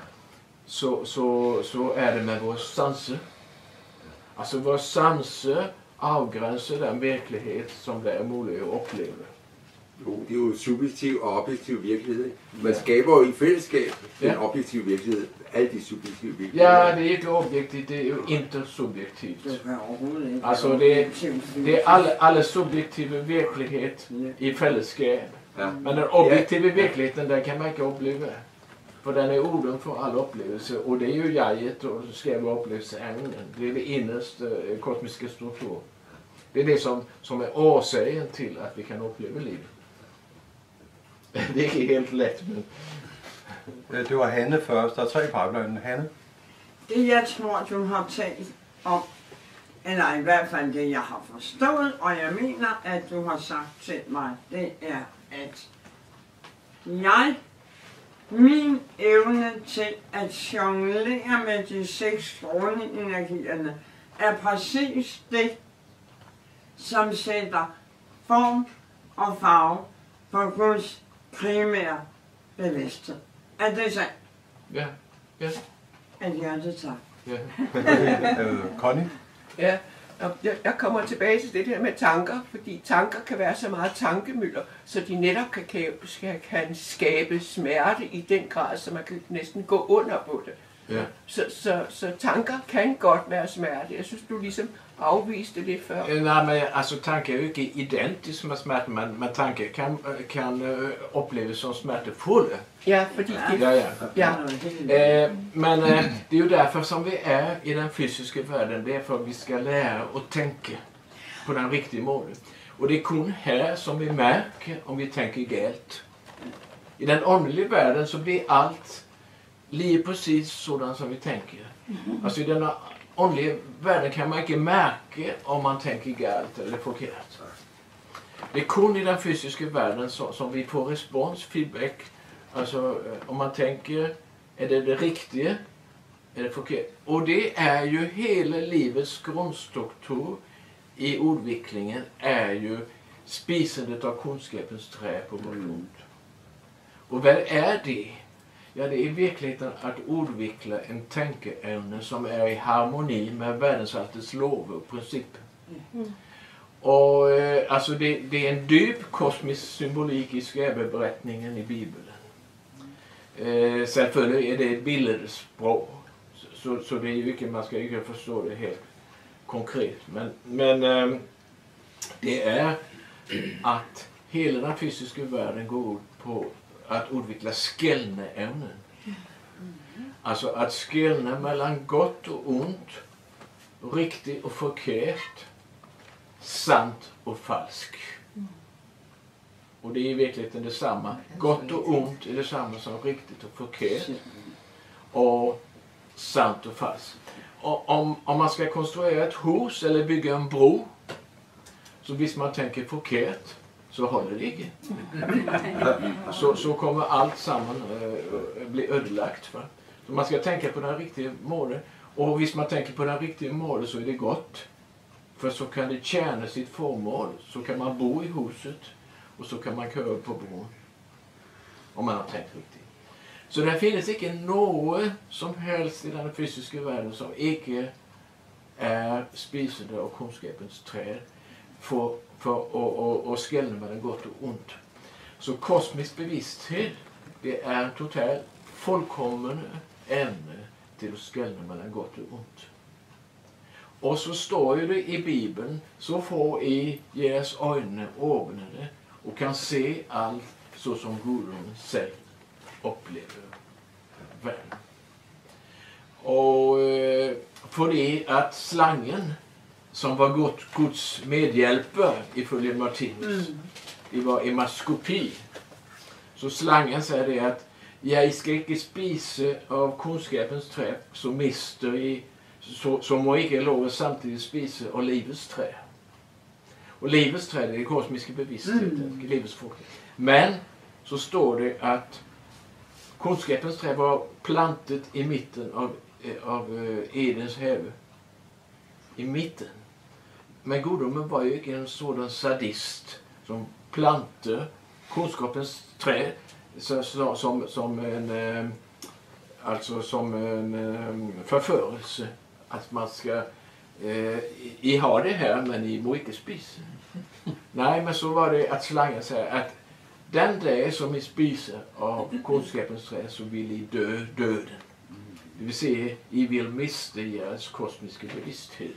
så är det med vår sanser. Alltså vår sanser afgrænser den virkelighed, som det er muligt at opleve. Jo, det er jo subjektiv og objektiv virkelighed. Man skaber jo i fællesskab en objektiv virkelighed. Alle de subjektive virkeligheder. Ja, det er ikke objektivt, det er jo intersubjektivt. Altså det er alle subjektive virkelighed i fællesskab. Ja. Men den objektive virkeligheden, den kan man ikke opleve. For den er uden for alle oplevelser, og det er jo jeget, og skaber oplevelseevnen. Det er det inderste kosmiske struktur. Det er det, som er årsagen til, at vi kan opleve livet. Det er ikke helt let, men... Det var Hanne først. Der er 3 pipeline. Hanne? Det jeg tror, du har talt om, eller i hvert fald det jeg har forstået, og jeg mener, at du har sagt til mig, det er, at min evne til at jonglere med de 6 grundenergierne er præcis det, som sætter form og farve på Guds primære bevidsthed. Er det sandt? Ja. Ja. At hjertet tak. Ja. Connie? Ja, jeg kommer tilbage til det der med tanker, fordi tanker kan være så meget tankemøller, så de netop kan skabe smerte i den grad, så man kan næsten gå under på det. Ja. Så tanker kan godt være smerte. Jeg synes, du ligesom afviste det før. Nej, men altså tanker er jo ikke identisk med smerte, men tanker kan opleves som smertefulde. Ja, fordi det... Ja. Men det er jo derfor, som vi er i den fysiske verden. Det er for, at vi skal lære at tænke på den rigtige måde. Og det er kun her, som vi mærker, om vi tænker galt. I den åndelige verden, så bliver alt lige præcis sådan, som vi tænker. Altså i den åndelige verden kan man ikke mærke, om man tænker galt eller forkert. Det er kun i den fysiske verden, som vi får respons, feedback. Altså om man tænker, er det rigtige, er det forkert. Og det er jo hele livets grundstruktur i udviklingen, er jo spisendet av kunskapens træ på vår jord. Og hvad er det? Ja, det er i virkeligheden at udvikle en tænkeevne, som er i harmoni med verdensaltets love og principper. Og altså det er en dyb kosmisk symbolik i skaberberetningen i Bibelen. Selvfølgelig er det et billedsprog, så det er jo ikke, man skal ikke forstå det helt konkret. Men det er, at hele den fysiske verden går ud på at udvikle skelneevnen. Altså at skelne mellem godt og ondt, rigtigt og forkert, sant og falsk. Og det er i virkeligheden det samme. Godt og ondt er det samme som rigtigt og forkert, og sant og falsk. Og om man skal konstruere et hus eller bygge en bro, så hvis man tænker forkert, så holder det ikke. Så kommer alt sammen bli ødelagt. Så man skal tænke på den rigtige måde. Og hvis man tænker på den rigtige måde, så er det godt. For så kan det tjene sit formål. Så kan man bo i huset, og så kan man køre på broen. Om man har tænkt rigtigt. Så der findes ikke noget som helst i den fysiske verden, som ikke er spisende af kunskapens træ. For at skelne mellem godt og ondt. Så kosmisk bevidsthed, det er en total fullkommen evne til at skelne mellem godt og ondt. Og så står jo det i Bibelen, så får I jeres øjne åbnede og kan se alt så som Gudrun selv oplever verden. Och för att slangen som var Guds medhjälpare ifølge Martinus, det var emaskopi. Så slangen säger det att jag ska ikke spise av kunskapens træ, så mister I, så må ikke lov at samtidig spise av livets træ. Och livets träd är det kosmiska bevisstheten, livets frukt. Men så står det att kunskapens träd var plantet i mitten av Edens have. I mitten. Men gudomen var ju inte en sådan sadist som planter kunskapens träd som en förförelse. Att man ska I har det här men I må inte spisa. Nej, men så var det att slangen säger att den dag som I spiser av kunskapens träd så vill I dö döden. Det vill säga, I vill miste deras kosmiska bevissthet.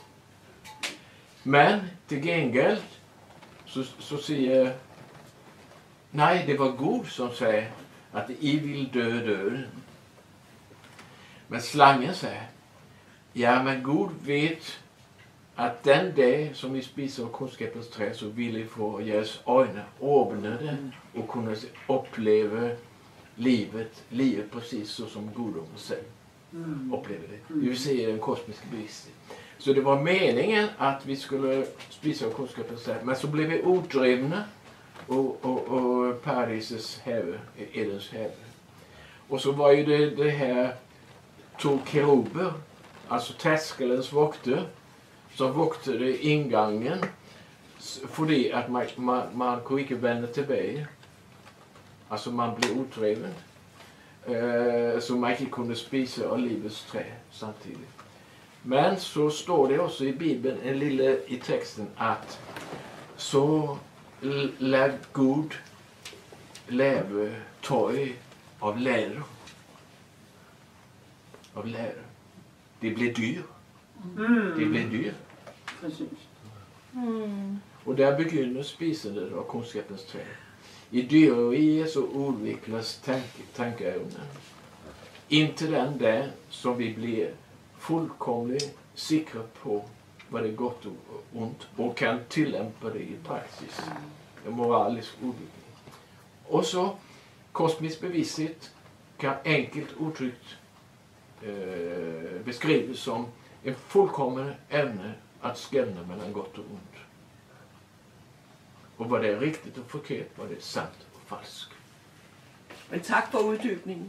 Men till gengäld så säger nej, det var Gud som säger att I vill dö döden. Men slangen säger ja, men Gud vet att den dag som I spiser av kunskapens träd så vill I få deras ögon öppnade och kunna uppleva livet precis så som gudomen säger. Upplever det. Det vill säga den kosmiska bevisstheten. Så det var meningen att vi skulle spisa av kunskapens träd, men så blev vi odrivna och paradisets have, Edens have. Och så var ju det här två keruber, alltså tröskelens vakter, som vaktade ingången för det att man kunde inte vända tillbaka. Alltså man blev odriven. Så man inte kunde spisa av livets träd samtidigt. Men så står det också i Bibeln en lilla i texten att så lär Gud leva tøj av läder. Av läder. Det blir dyr. Det blir dyr. Precis. Och där begynner spisandet av kunskapens träd. I dyreriet så utvecklas tankeevnen. Inte den där som vi blir fullkomligt säkra på vad det är gott och ont och kan tillämpa det i praxis. En moralisk utveckling. Och så kosmisk bevissthet kan enkelt uttryckt beskrivas som en fullkommen ämne att skelna mellan gott och ont. Och vad det är riktigt och förkert, vad det är sant och falskt. Men tak for uddybningen.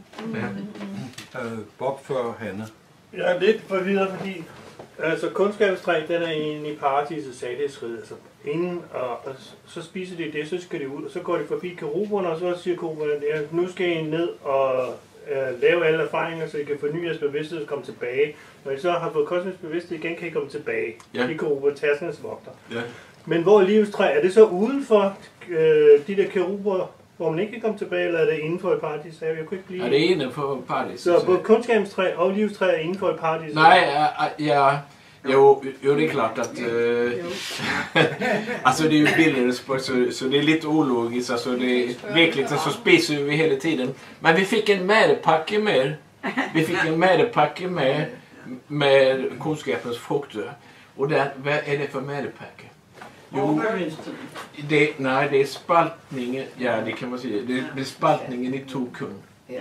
Bob for Hanne. Jeg er lidt forvirret, fordi altså, kunskabens træ, den er inde i paradisets salighedsrid. Altså, inden, og så spiser de det, så skal de ud, og så går de forbi keruberne, og så siger keruberne, ja, nu skal I ned og lave alle erfaringer, så I kan forny jeres bevidsthed og komme tilbage. Når I så har fået kosmisk bevidsthed igen, kan I komme tilbage. Ja. De keruber, taskernes vogter. Ja. Men hvor er livets træ? Er det så uden for de der keruber, hvor man ikke kan komme tilbage, eller er det inden for et paradis? Jeg kunne ikke blive... Ja, det er inden for paradis. Så både kunskabens træ og livets træ er inden for et paradis? Nej, ja. Jo, det är klart att alltså det är ju billigare så det är lite ologiskt, alltså det är verkligen så spisar vi hela tiden. Men vi fick en medpacke med. Vi fick en medpacke med kunskapens frukter. Och där, vad är det för medpacke? Jo, det är spaltningen, ja det kan man säga, det är spaltningen i två kun.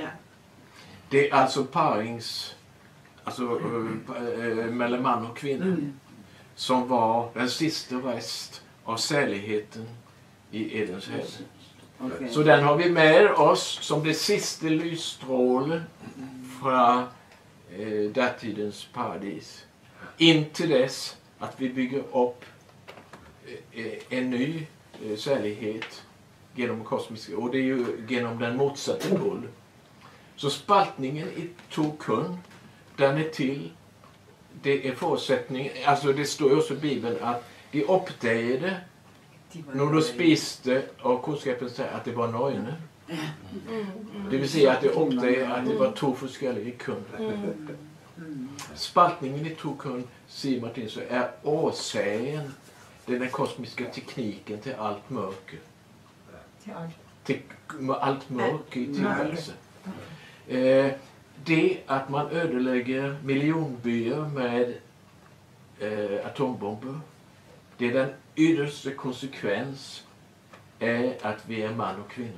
Det är alltså parings, alltså mellan man och kvinna, som var den sista rest av särligheten i Edens have. Okay. Så den har vi med oss som det sista lysstråle från datidens paradis. Intill dess att vi bygger upp en ny särlighet genom kosmiska, och det är ju genom den motsatta polen. Så spaltningen i Tokun, den är till, det är förutsättning, alltså det står ju också i Bibeln att de uppdagade när de spiste av kunskapens träd att det var nöjne. Det vill säga att de uppdagade att det var två olika kunder. Spaltningen i Tokun, säger Martin, så är åsägen den kosmiska tekniken till allt mörker. Till allt mörker i tillvärelsen. det att man ödelägger miljonbyar med atombomber, det är den yttersta konsekvens är att vi är man och kvinna.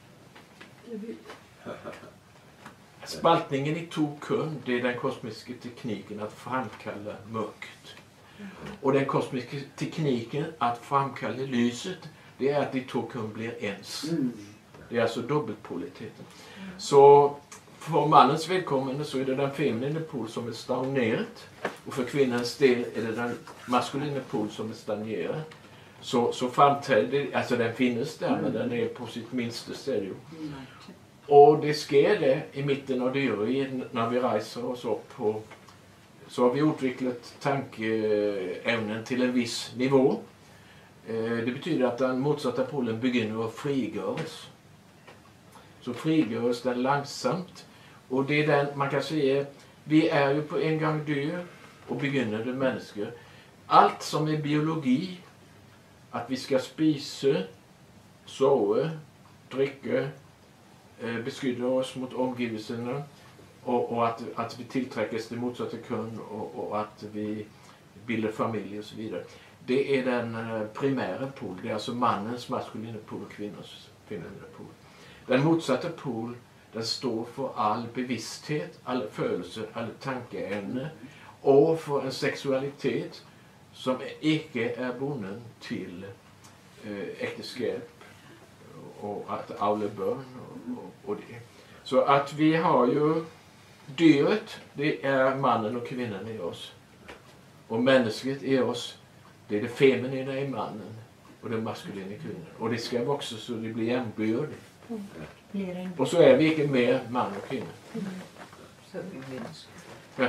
Spaltningen i to køn, det er den kosmiske tekniken at fremkalde mørkt. Og den kosmiske tekniken at fremkalde lyset, det er at de to køn bliver ens. Det er altså dobbeltpolariteten. Så for mandens vedkommende så er det den feminine pol som er stagneret, og for kvindens del er det den maskuline pol som er stagneret. Så fremtiden, altså den finnes der, men den er på sitt minste stadium. Og det sker det i midten av dyreriet når vi reiser oss opp på, så har vi utviklet tankeevnen til en viss nivå. Det betyder at den motsatte polen begynner å frigjøres. Så frigjøres den langsomt, og det er den, man kan si, vi er jo på en gang dyr og begynnende mennesker. Alt som er biologi, at vi skal spise, sove, drikke, beskytte oss mot omgivelsene, og at vi tiltrekkes det motsatte kønn, og at vi bilder familie og så videre. Det er den primære pol, det er altså mannens maskuline pol og kvinners feminine pol. Den motsatte pol, den står for all bevissthet, alle følelser, alle tankeevner, og for en seksualitet som ikke er bundet til ægteskab og at avle børn og det. Så at vi har jo dyret, det er mannen og kvinnen i oss. Og mennesket i oss, det er det feminine i mannen og det maskuline i kvinnen. Og det skal vokse så det blir jævnbyrdig. Og så er vi ikke mere mann og kvinde. Så er vi mennesker. Ja.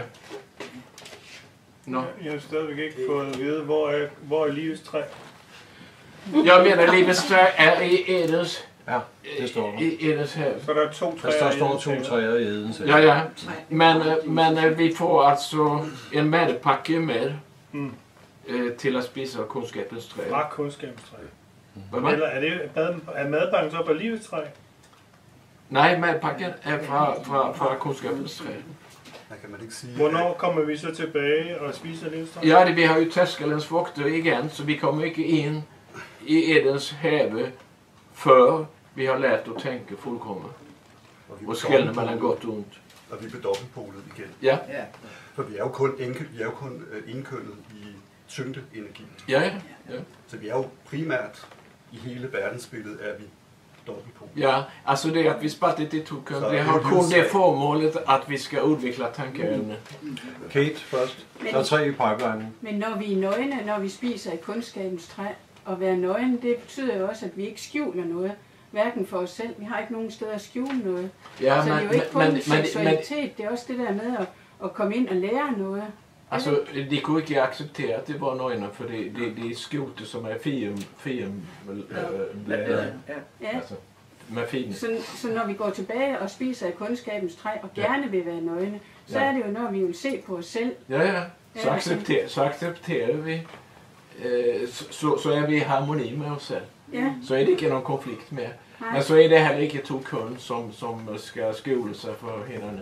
No. Jeg har stadigvæk ikke fået at vide, hvor er livets træ? Jeg mener, livets træ er i Edens. Ja, det står der. I Edens hav. Så der er to træer. Der står 2 træer i Edens hav. Ja, ja. Men vi får altså en madpakke med til at spise af kundskabens træ. Fra kundskabens træ. Eller er madpakken så på livets træ? Nej, madpakken er fra kundskabens træ. Kan man ikke sige, hvornår kommer vi så tilbage og spiser livets træ? Ja, vi har jo tærskelens frugter igen, så vi kommer ikke ind i Edens have, før vi har lært at tænke fuldkommen. Og skælne mellem godt og ondt. Og vi er på dobbeltpolet igen. Ja. For vi er jo kun indkønnet i tyngdeenergi. Ja. Så vi er jo primært i hele verdensbilledet er vi dobbeltpol. Ja, altså det at vi spalter det to køn, det har kun det formålet, at vi skal udvikle tankeevne. Kate først. Der er 3 i pipelinen. Men når vi er nøgne, når vi spiser i kundskabens træ, og være nøgne, det betyder jo også, at vi ikke skjuler noget. Hverken for os selv. Vi har ikke nogen steder at skjule noget. Ja, så det er jo ikke kun seksualitet, det er også det der med at komme ind og lære noget. Altså, de kunne ikke acceptere, at det var nøgne, for det skjulte som er fiembladet. Altså, med fine. Så når vi går tilbage og spiser i kundskabens træ, og gerne vil være nøgne, så er det jo, når vi vil se på os selv. Ja. Så accepterer vi. Så er vi i harmoni med os selv. Ja. Så er det ikke nogen konflikt mere. Men så er det heller ikke to køn, som skal skjule sig for hinanden.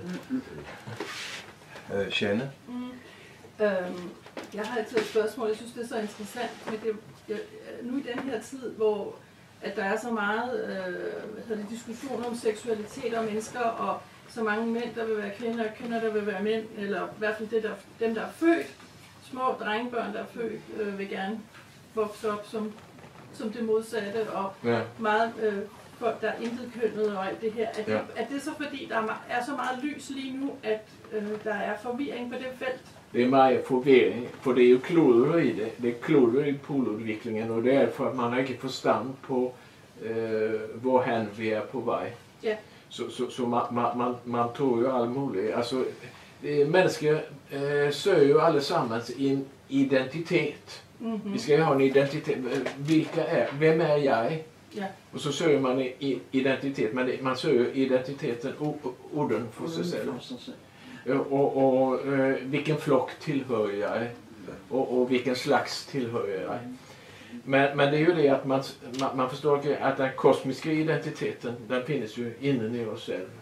Janne? Jeg har altid et spørgsmål. Jeg synes, det er så interessant med det, nu i den her tid, hvor at der er så meget diskussion om seksualitet og mennesker, og så mange mænd, der vil være kvinder, og kvinder, der vil være mænd, eller i hvert fald dem, der er født, små drengebørn, der er født, vil gerne vokse op som det modsatte, og meget folk, der er intetkønnet og alt det her. Er det så fordi, der er så meget lys lige nu, at der er forvirring på det felt? Det er meget forvirring, for det er jo kloder i det. Det er kloder i poludviklingen, og det er for, at man ikke forstand på, hvor han vi er på vej. Ja. Så man tror jo alt muligt. Altså, mennesker søger jo alle sammen en identitet. Vi skal jo have en identitet. Hvem er jeg? Ja. Og så søger man identitet, men man søger identiteten uden for sig selv. Og hvilken flok tilhører jeg, og hvilken slags tilhører jeg. Men det er jo det, at man forstår ikke, at den kosmiske identiteten, den findes jo inden i os selv.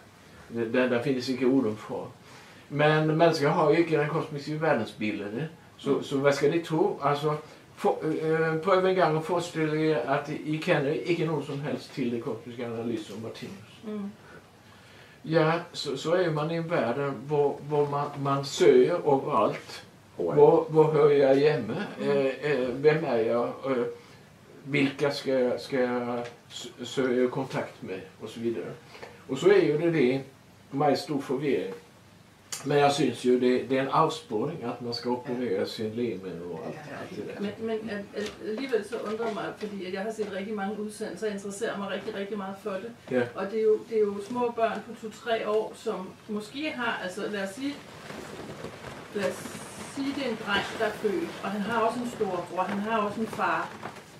Der finnes ikke udenfor. Men mennesker har jo ikke den kosmiske verdensbildet. Så hvad skal de tro? Altså, prøv en gang at forestille jer, at I kender ikke nogen som helst til det kosmiske analyse om Martinus. Ja, så er man i en verden, hvor man søger overalt. Hvor hører jeg hjemme? Hvem er jeg? Hvilke skal jeg søge kontakt med? Og så videre. Og så er jo det meget stor forvirring. Men jeg synes jo, det er en afsporing, at man skal operere sin leme og alt det der. Men alligevel så undrer mig, fordi at jeg har set rigtig mange udsendelser, og interesserer mig rigtig, rigtig meget for det. Ja. Og det er jo små børn på 2-3 år, som måske har, altså lad os sige, det er en dreng, der er født, og han har også en storebror, han har også en far,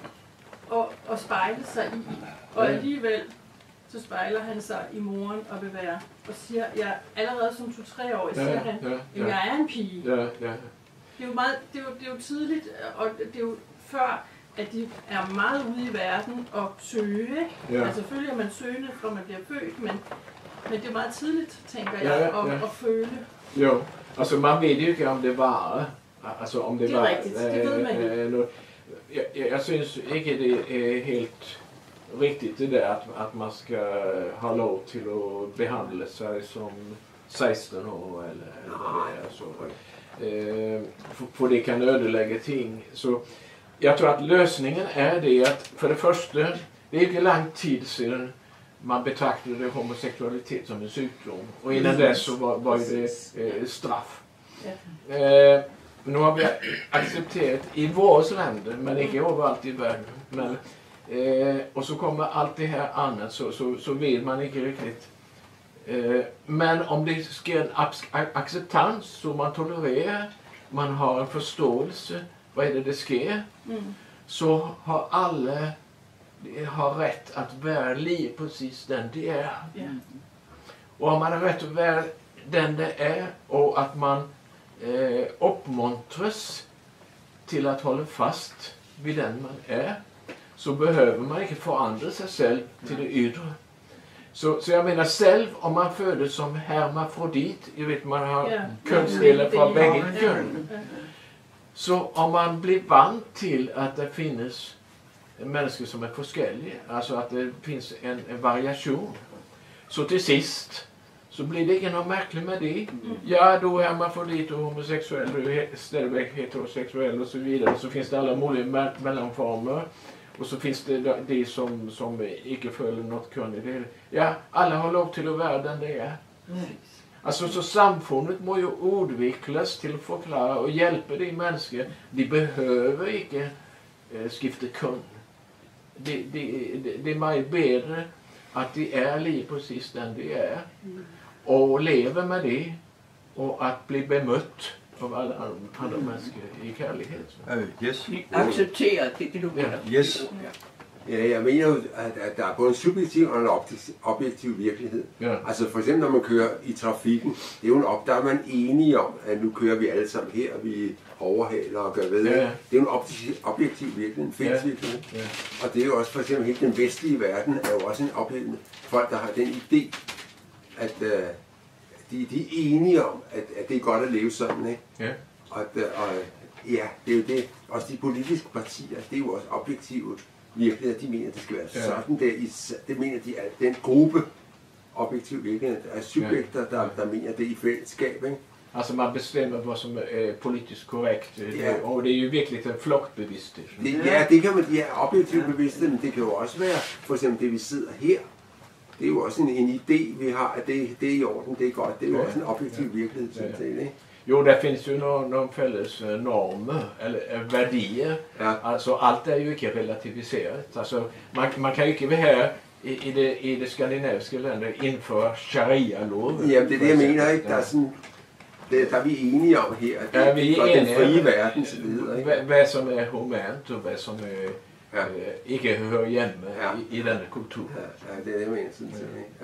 og spejle sig i. Og alligevel så spejler han sig i moren og vil være, og siger, jeg allerede som 2-3 år, siger han, jeg er en pige. Ja. Det er jo meget, det er jo tidligt, og det er jo før, at de er meget ude i verden og søge, ikke? Ja. Altså selvfølgelig er man søgende, fra man bliver født, men det er meget tidligt, tænker jeg, at føle. Jo, altså man ved jo ikke, om det var, altså om det var... Det er rigtigt, det ved man ikke. Jeg synes ikke, det er helt rigtigt det der, at man skal have lov til at behandle sig som 16 år eller så. For det kan ødelægge ting. Så jeg tror, at løsningen er det, at for det første, det er ikke lang tid siden man betragtede homoseksualitet som en sygdom. Og innan dess så var det straff. Nu har vi accepteret i vores länder, men ikke överallt i världen. Men, och så kommer allt det här annat så vet man inte riktigt. Men om det sker en acceptans så man tolererar, man har en förståelse, vad är det sker, så har alla rätt att vara lige precis den de är. Och om man har rätt att vara den det är och att man uppmuntras till att hålla fast vid den man är, så behöver man inte förändra sig själv till det yttre. Så jag menar, själv om man föds som hermafrodit, jag vet man har könsdelar från bägge kön, så om man blir van till att det finns människor som är forskelliga, alltså att det finns en variation, så till sist så blir det inte något märkligt med det. Ja, då är man för lite homosexuell, då är ställväg heterosexuell och så vidare. Så finns det alla möjliga mellanformer. Och så finns det som inte följer något kön i det. Ja, alla har lov till att vara den det är. Alltså så samfundet må ju utvecklas till att förklara och hjälpa de människor. De behöver inte skifta kön. Det är mycket bättre att de är lite precis den de är. Och lever med det och att bli bemött av alla andra människor i kärlighet. Yes. Acceptera det du mener. Yes. Ja, jeg mener jo, at der er både en subjektiv og en objektiv virkelighed. Ja. Altså for eksempel når man kører i trafikken, det er jo der er man enige om, at nu kører vi alle sammen her, vi overhaler og gør ved. Ja. Det er jo en objektiv virkelighed, en fælles virkelighed. Ja. Og det er jo også for eksempel hele den vestlige verden er jo også en oplevelse. Folk der har den idé, at de er enige om, at det er godt at leve sådan, ikke? Ja. Og ja, det er jo det. Også de politiske partier, det er jo også objektive virkeligheder. De mener, at det skal være sådan der. Det mener de, at den gruppe objektiv virkelighed er subjekter, der mener det i fællesskab, ikke? Alltså man bestämmer vad som är politiskt korrekt. Och det är ju virkelig en flockbevidsthed. Ja, det kan man, objektiv bevidsthed, men det kan jo også være, for eksempel det vi sidder her. Det er jo også en idé, vi har, at det er i orden, det er godt. Det er jo også en objektiv virkelighed, synes jeg, ikke? Jo, der finns ju någon fælles normer eller værdier. Ja. Alltså allt är ju inte relativiserat. Alltså man kan ju inte här i det skandinaviska landet införa sharia-lov. Ja, det er det jeg mener, ikke? Der er sådan der er vi enige om her, at det er den frie verden, så videre. Hvad som er humant og hvad som ikke hører hjemme i denne kultur. Ja, det er det, jeg mener, sådan set. Ja.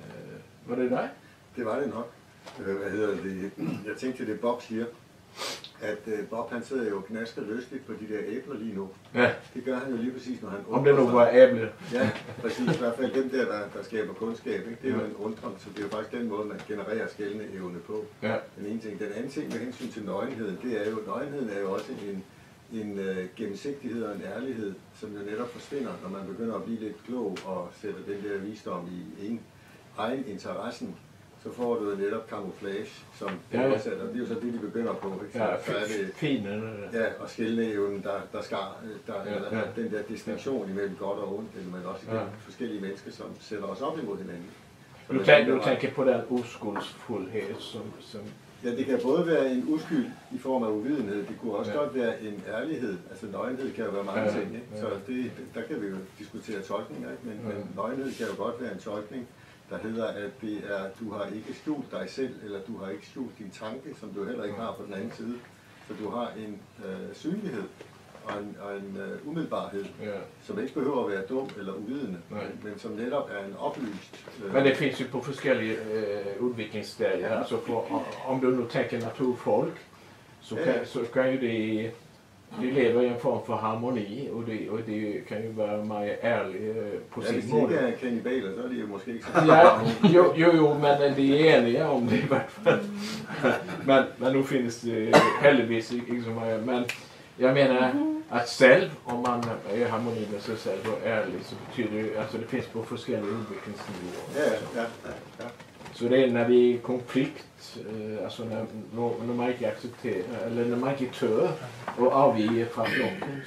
Var det dig? Det var det nok. Hvad hedder det? Jeg tænkte det, Bob siger, at Bob han sidder jo og knasker lystigt på de der æbler lige nu. Ja. Det gør han jo lige præcis, når han Om det nu var æble. Ja, præcis. I hvert fald dem der skaber kundskab. Ikke? Det er jo en undren, så det er jo faktisk den måde, man genererer skældende evne på. Ja. Den ene ting. Den anden ting med hensyn til nøgenheden, det er jo, nøgenheden er jo også en gennemsigtighed og en ærlighed, som jo netop forsvinder, når man begynder at blive lidt klog og sætter den der visdom i egen interessen. Så får du jo netop camouflage, som det er også, og det er jo så det, de begynder på. Ikke? Så er det fine. Ja, og skældneevnen, den der distinktion imellem godt og ondt, men også igennem forskellige mennesker, som sætter os op imod hinanden. Du tænker på den uskuldsfuldhed, som... Ja, det kan både være en uskyld i form af uvidenhed, det kunne også godt være en ærlighed. Altså nøgenhed kan jo være mange ting, ikke? Så der kan vi jo diskutere tolkninger, ikke? Men nøgenhed kan jo godt være en tolkning, der hedder, at det er, du har ikke skjult dig selv, eller du har ikke skjult din tanke, som du heller ikke har på den anden side. Så du har en synlighed og en umiddelbarhed, som ikke behøver at være dum eller uvidende, men som netop er en oplyst... Men det finns ju på forskellige udviklingsstadier. Altså om du nu tänker naturfolk, så kan ju det lever i en form for harmoni, og det kan jo være meget ærligt på sin måde. Hvis de ikke er kannibaler, så er de jo måske ikke så... Jo, men de er enige om det i hvert fald. Men nu findes det heldigvis ikke så meget. Men jeg mener, at selv, om man er i harmoni med sig selv og ærlig, så betyder det, altså det finns på forskellige udviklingsniveauer. Ja. Så det er, når vi er i konflikt, altså når man ikke accepterer, eller når man ikke tør at afvige fra flokken,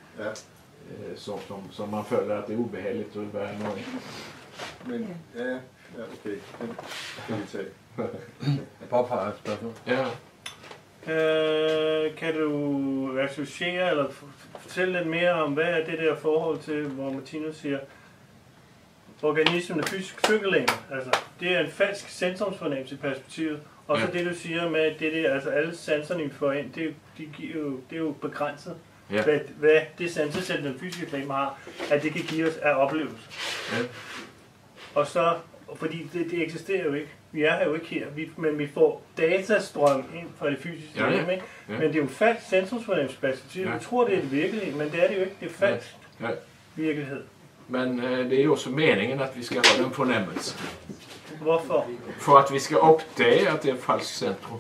så man føler, at det er ubehageligt at være nøje. Men, ja, okay. Det kan vi tage. Bob har et spørgsmål. Ja. Kan du associere eller fortælle lidt mere om, hvad er det der forhold til, hvor Martinus siger, organismen er fysisk tyngdelæme. Altså, det er en falsk centrumsfornemmelse i perspektivet. Og så det du siger med, at det der, altså alle sanserne vi får ind, det er jo begrænset. Ja. Hvad det sansesæt, den fysiske lem har, at det kan give os af oplevelse. Ja. Og så, fordi det eksisterer jo ikke. Vi er her jo ikke her, men vi får datastrøm ind fra det fysiske lem, ikke? Ja. Men det er jo en falsk centrumsfornemmelsesperspektiv. Vi tror, det er det virkelige, men det er det jo ikke. Det er falsk virkelighed. Men det er jo også meningen, at vi skal have den fornemmelse. Hvorfor? For at vi skal opdage, at det er falsk centrum.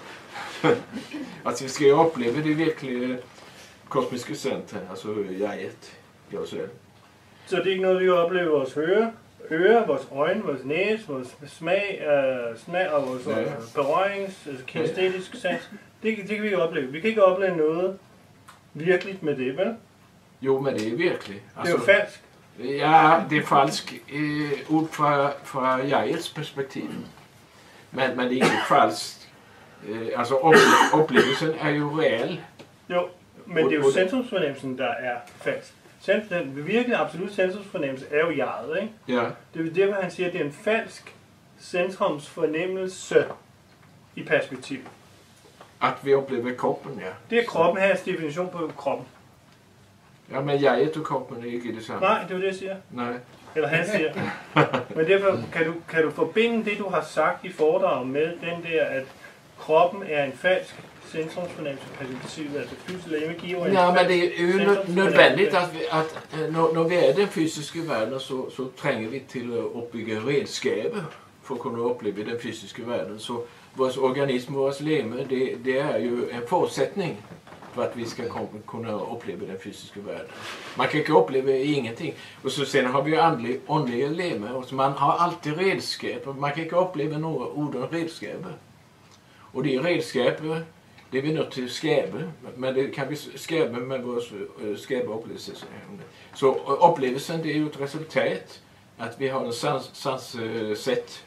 At vi skal opleve det virkelige kosmiske centrum, altså jeget i os selv. Så det er ikke noget, vi oplever vores ører, vores øjne, vores næse, vores smag og vores berørings, altså kinestetisk sans. Det kan vi ikke opleve. Vi kan ikke opleve noget virkeligt med det, vel? Jo, men det er virkelig. Altså, det er jo falsk. Ja, det er falsk ud fra jegets perspektiv. Men det er ikke falsk. Altså oplevelsen er jo reel. Jo, men det er jo centrumsfornemmelsen, der er falsk. Den virkelig absolut centrumsfornemmelse er jo jeget, ikke? Ja. Det er derfor, han siger, at det er en falsk centrumsfornemmelse i perspektiv. At vi oplever kroppen, ja. Det er kroppen, hans definition på kroppen. Ja, men jeget og kroppen er ikke det samme. Nej, det er jo det, jeg siger. Nej. Eller han siger. Men derfor kan du forbinde det, du har sagt i foredraget med den der, at kroppen er en falsk centrumsfornemmelse perspektiv, altså fysisk lemme giver en men det er jo nødvendigt, at når vi er i den fysiske verden, så trænger vi til at opbygge redskaber for at kunne opleve den fysiske verden. Så vores organisme, vores lemme, det er jo en forudsætning for at vi skal kunne opleve den fysiske verden. Man kan ikke opleve ingenting. Og så sen har vi jo åndelige lemme, og man har alltid redskaber. Man kan ikke opleve noget uden redskaber. Og de redskaber, det er vi nødt til at skabe, men det kan vi skabe med vores skabeoplevelse. Så oplevelsen, det er jo et resultat, at vi har en sanssæt,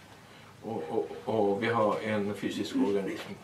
og vi har en fysisk organisme.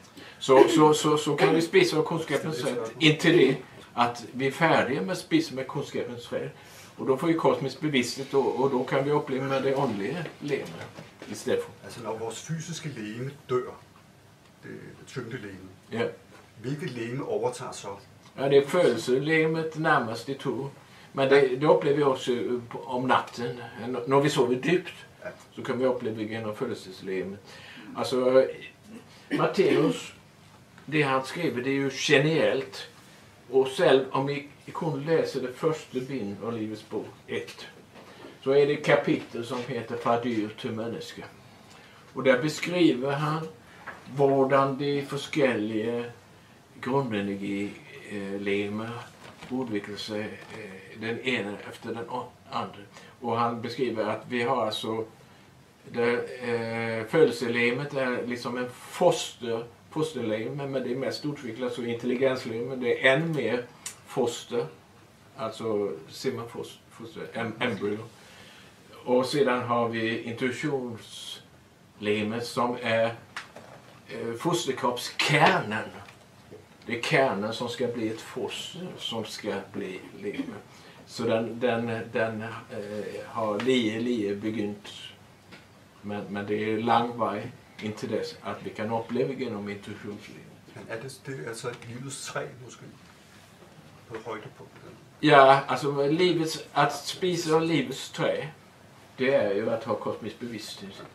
Så kan vi spise av kunskapens rätt intill det att vi är färdiga med att spisa med kunskapens rätt. Och då får vi kosmisk bevidsthed, och då kan vi uppleva med det åndelige leme i stedet for. Altså når vores fysiske leme dør, det tyngdeleme, hvilket leme overtager så? Ja, det är følelselemet nærmest de to. Men det upplever vi också om natten. När vi sover dypt så kan vi uppleva igen av følelseslemet. Alltså Martinus det han skriver, det är ju genialt. Och själv om vi kunde läsa det första bind av Livets bok 1, så är det kapitel som heter Fra dyr til menneske. Och där beskriver han hvordan de forskellige grundenergilegemer udvikler sig den ene efter den andre. Och han beskriver att vi har alltså følelselegemet är liksom en fosterlegeme, men det är mest utvecklat så intelligenslegeme, det är ännu mer foster, alltså foster, embryo. Och sedan har vi intuitionslegemet som är fosterkroppskärnan. Det är kärnan som ska bli ett foster som ska bli legeme. Så den har lige begynt, men det är lång väg indtil dess att vi kan uppleva genom intuitionslivet. Men är det alltså ett livets træ måske på højdepunkten? Ja, alltså att spisa livets træ, det är ju att ha kosmisk bevidsthed.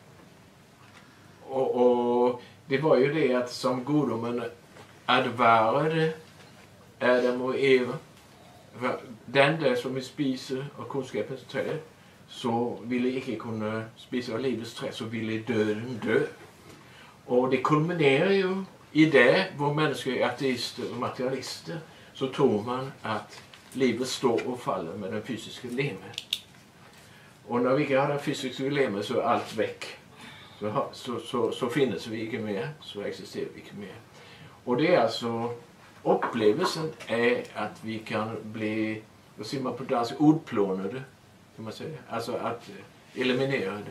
Och det var ju det att som gudomen advarede Adam och Eva, den där som vi spiser av kunskapens træ, så ville ikke kunne spise av livets træ, så ville døden dø. Og det kulminerer jo i det, hvor mennesker er ateister og materialister, så tror man at livet står og falder med den fysiske leme. Og når vi ikke har den fysiske leme, så er alt væk. Så findes vi ikke mere, så eksisterer vi ikke mere. Og det er altså upplevelsen af, at vi kan blive, hvad siger man på dansk, udplånede, kan man sige. Altså at eliminere det.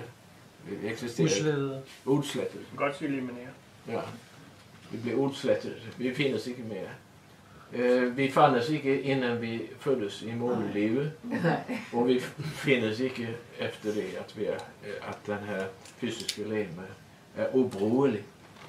Udslettet. Godt eliminere. Ja. Vi bliver udslettet. Vi findes ikke mere. Vi fandes ikke inden vi fødtes i moderlivet. Og vi findes ikke efter det, at den her fysiske legeme er ubrugelig.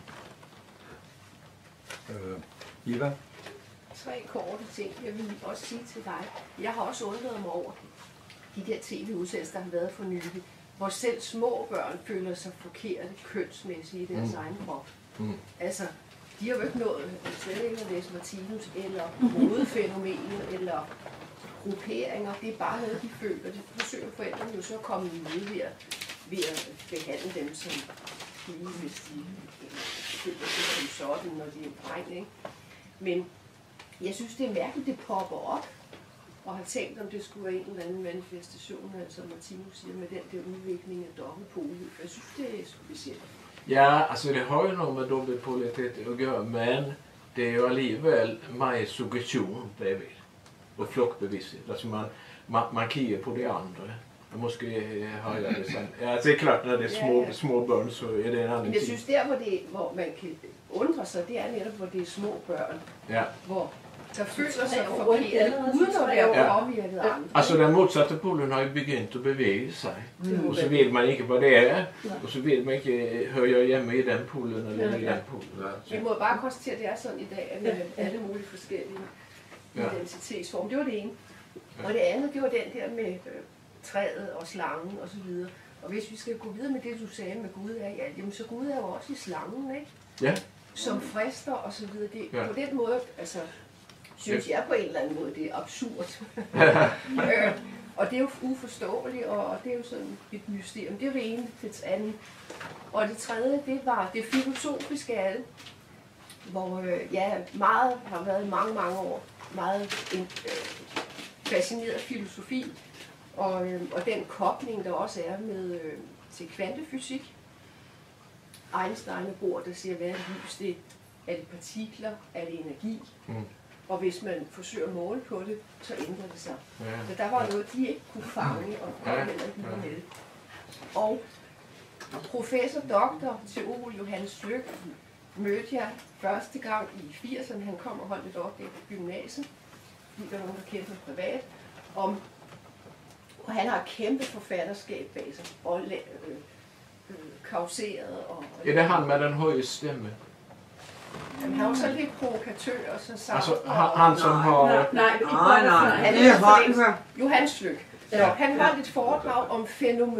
Eva? 3 korte ting. Jeg vil også sige til dig. Jeg har også undret mig over de der tv-udsendelser, der har været for nylig, hvor selv små børn føler sig forkerte kønsmæssigt i deres egen krop. Altså, de har jo ikke nået slet ikke at læse Martinus, eller modefænomener, eller grupperinger. Det er bare noget, de føler. Det forsøger forældrene jo så at komme imod ved at behandle dem som pige, hvis de føler sig som sådan, når de er dreng, ikke? Men jeg synes, det er mærkeligt, det popper op, og har tænkt, om det skulle være en eller anden manifestation, som Martinus siger, med den der udvikling af dobbeltpolighed. Jeg synes, det er specielt. Ja, alltså det har ju något med dubbelpolaritet att göra, men det är ju alligevel meget suggestion, det vet. Och flockbevissthet. Alltså man kigger på de andra. Jag måste ha det sen. Ja, det är klart, när det är små børn, så är det en annan ting. Jeg synes, hvor man kan undre sig, det er netop, hvor det er små børn. Ja. Hvor der føler sig forkert, uden at være påvirket af andre. Alltså den motsatte polen har ju begynt att bevæge sig. Och så vet man ikke, vad det är. Och så vet man ikke, hör jag hjemme i den polen eller i den polen. Vi må bare konstatere, at det er sådan i dag, at vi har alle mulige forskellige identitetsformer. Det var det ene. Og det andet, det var den der med træet og slangen og så videre. Og hvis vi skal gå videre med det, du sagde med Gud er i alt, jamen så Gud er jo også i slangen, ikke? Ja. Som frister og så videre. Det, på den måde, altså, synes jeg på en eller anden måde, det er absurd. Og det er jo uforståeligt, og det er jo sådan et mysterium. Det er det ene, det andet. Og det tredje, det var det filosofiske af det, hvor meget har været i mange år, meget fascineret af filosofi, og den kobling, der også er med til kvantefysik. Einstein bruger, der siger, hvad er lys, det er det partikler, er det energi. Og hvis man forsøger at måle på det, så ændrer det sig. Så der var noget, de ikke kunne fange, og heller ikke noget med det. Og professor, doktor, teolog Johannes Sløk mødte jeg første gang i 80'erne. Han kom og holdt et oplæg på gymnasiet, fordi der var nogen, der kendte mig privat, og han har kæmpe forfatterskab bag sig, og kauseret. Er det han med den høje stemme? Han er jo så lidt provokatør og så sagt. Altså han som har... Nej. Johannes Sløk. Ja. Han har et foredrag om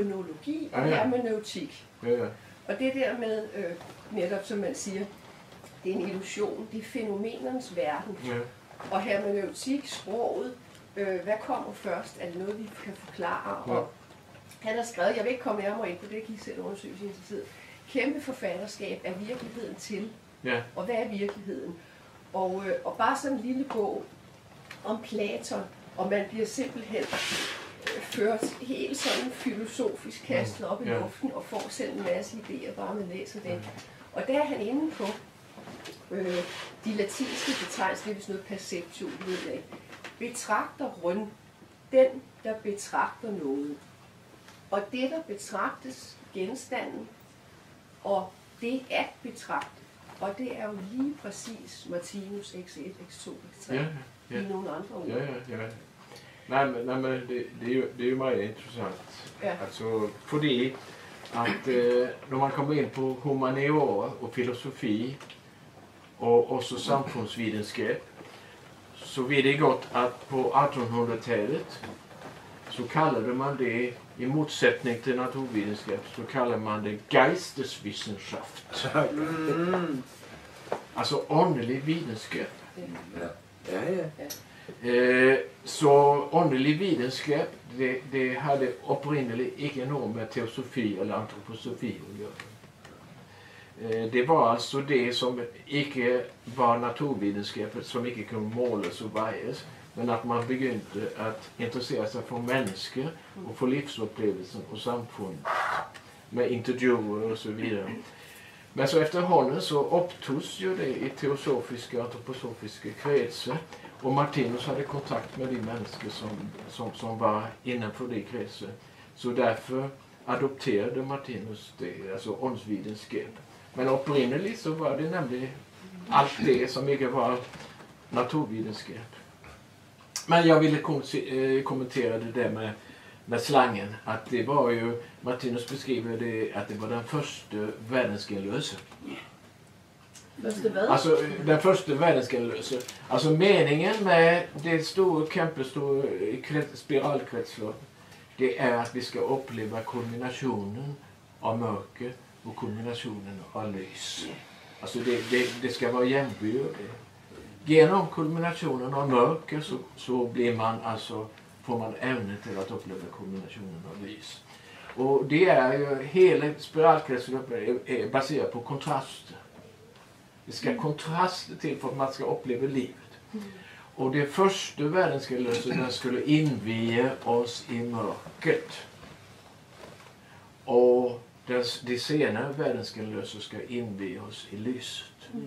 fænomenologi og hermeneutik. Ja. Og det der med, netop som man siger, det er en illusion, det er fænomenernes verden. Ja. Og hermeneutik, sproget, hvad kommer først? Er det noget, vi kan forklare? Ja. Og han har skrevet, jeg vil ikke komme nærmere ind på det, kan I selv undersøge sin tid. Kæmpe forfatterskab er virkeligheden til. Ja. Og hvad er virkeligheden? Og bare sådan en lille bog om Platon, og man bliver simpelthen ført helt sådan filosofisk kastet op i luften og får selv en masse idéer, bare man læser den. Og der er han inde på de latinske betegnelser, det er vist noget perception, ved jeg ikke. Betragter rund, den der betragter noget. Og det der betragtes, genstanden, og det at betragte. Og det er jo lige præcis Martinus x1, x2, x3 i nogle andre ord. Ja. Nej, men det er jo meget interessant. Ja. Altså, fordi at når man kommer ind på humaniora og filosofi og også samfundsvidenskab, så ved det godt at på 1800-tallet så kallade man det, i modsætning til naturvidenskab, så kalder man det Geisteswissenschaft. Altså åndelig videnskab. Så åndelig videnskab, det hade oprindeligt ikke noget med teosofi eller antroposofi at gøre. Det var altså det som ikke var naturvidenskabet, som ikke kunne måles og vejes, men at man begyndte at interessere sig for mennesker og for livsupplevelsen og samfundet med intervjuer og så videre. Men så efterhånden så optogs ju det i teosofiska och antroposofiska kretsar, och Martinus hade kontakt med de människor som var innanför det kretsar. Så därför adopterade Martinus det, alltså åndsvidenskap. Men upprinnelig så var det nämligen allt det som inte var naturvidenskap. Men jag ville kommentera det där med slangen, att det var ju, Martinus beskriver det, att det var den första världsgenlöse. Första vad? Alltså den första världsgenlöse. Alltså meningen med det stora kämpestora spiralkretslopp, det är att vi ska uppleva kulminationen av mörker och kulminationen av lys. Alltså det ska vara jämbördigt. Genom kulminationen av mörker så blir man alltså, får man evne till att uppleva kombinationen av lys. Och det är ju, hela spiralkretsloppet är baserat på kontraster. Det ska kontraster till för att man ska uppleva livet. Och det första världsgenlösen skulle invia oss i mörkret. Och det senare världsgenlösen ska invia oss i lyset.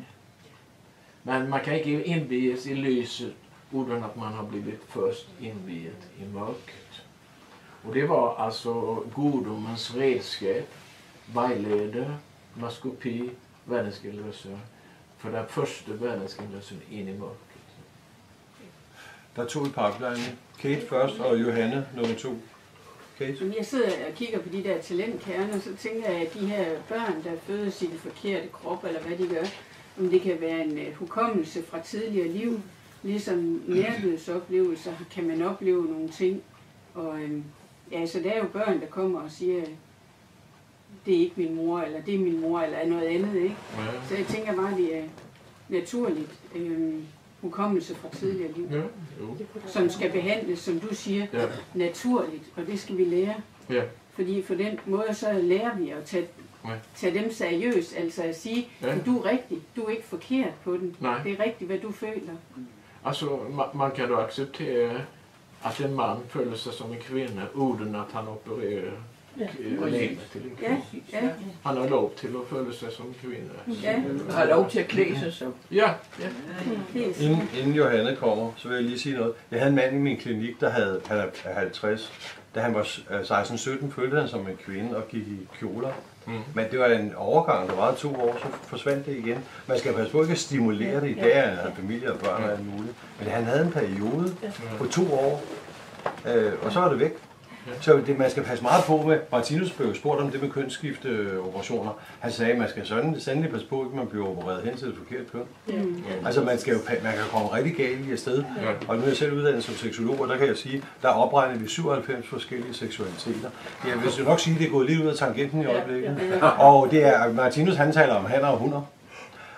Men man kan inte invigas i lyset utan att man har blivit först inviad i mörkret. Och det var alltså godomens redskap, vejleder, maskopi, världsgenlöser, för den första världsgenlösen in i mörkret. Der er to i pipelinen. Kate først, og Johanne nummer 2. Kate? Jeg sidder og kigger på de der talentkerner, så tænker jeg, at de her børn, der fødes i den forkerte krop, eller hvad de gør, om det kan være en hukommelse fra tidligere liv, ligesom nærhedsoplevelser, kan man opleve nogle ting. Og ja, så der er jo børn, der kommer og siger, det er ikke min mor, eller det er min mor, eller noget andet, ikke? Ja. Så jeg tænker bare, det er naturligt hukommelse fra tidligere liv, som skal behandles, som du siger, naturligt, og det skal vi lære. Ja. Fordi på den måde, så lærer vi at tage dem seriøst, altså at sige, at du er rigtig, du er ikke forkert på den. Nej. Det er rigtigt, hvad du føler. Altså, man kan då acceptera att en man føler sig som en kvinna uden att han opererar livet till en kvinna. Ja. Han har lov til at føle sig som en kvinna. Ja. Han har lov til at klæde sig som. Ja. Inden Johanne kommer, så vil jeg lige sige noget. Jeg havde en mand i min klinik, han er 50. Da han var 16-17, følte han som en kvinde og gik i kjoler. Men det var en overgang, der var 2 år, så forsvandt det igen. Man skal passe på ikke at stimulere det. I dag er han familie og børn og alt muligt. Men han havde en periode på 2 år, og så var det væk. Så man skal passe meget på med, Martinus blev spurgt om det med kønsskifteoperationer. Han sagde, at man skal sandelig passe på, at man bliver opereret hen til det forkerte køn. Altså man kan komme rigtig galt i afsted. Og nu er jeg selv uddannet som seksolog, og der kan jeg sige, der opregner vi 97 forskellige seksualiteter. Jeg vil jo nok sige, at det er gået lidt ud af tangenten i øjeblikket. Og det er, Martinus han taler om hanner og hunder.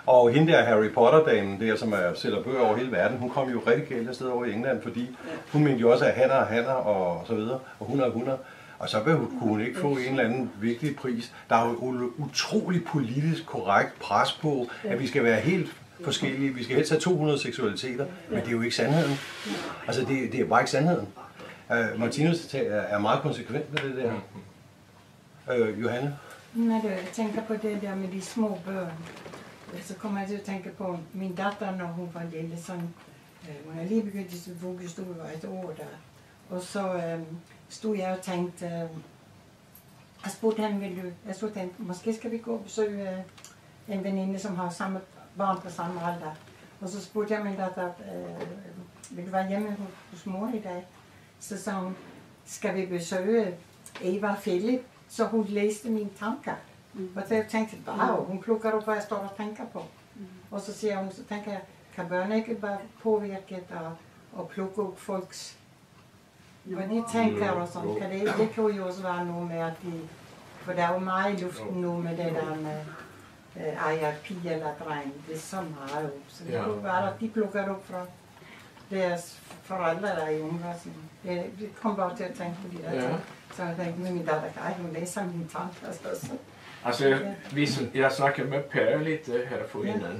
Og hende der Harry Potter-damen der, som sælger bøger over hele verden, hun kom jo rigtig galt afsted over i England, fordi hun mente jo også, at hanner og så videre, og hunner. Og så kunne hun ikke få en eller anden vigtig pris. Der er jo utrolig politisk korrekt pres på, at vi skal være helt forskellige. Vi skal helst have 200 seksualiteter, men det er jo ikke sandheden. Altså, det er bare ikke sandheden. Martinus er meget konsekvent med det der. Johanne? Når du tænker på det der med de små børn, så kommer jeg til at tænke på min datter, når hun var lille. Sådan, hun er lige begyndt i sin vuggestue, var et år der. Og så stod jeg og tænkte, jeg spurgte hende, måske skal vi gå og besøge en veninde, som har samme barn på samme alder. Og så spurgte jeg min datter, vil du være hjemme hos mor i dag? Så sagde hun, skal vi besøge Eva Philip? Så hun læste mine tanker. Og så jeg tænkte, wow, hun plukker op, hvad jeg står og tænker på. Og så siger hun, så tænker jeg, kan børn ikke være påvirket og plukke op folks, hvad de tænker og sådan. Kan det kunne jo også være noget med, at for der er jo meget i luften nu med det der med ejer pige eller dreng. Det er så meget op. Så det kunne være, at de plukker op fra deres forældre, der er i omverdenen. Det kom bare til at tænke på de der ting. Så jeg tænkte med min datter, hun læser mine tanker. Altså, jeg snakkede med Per lite här för innan.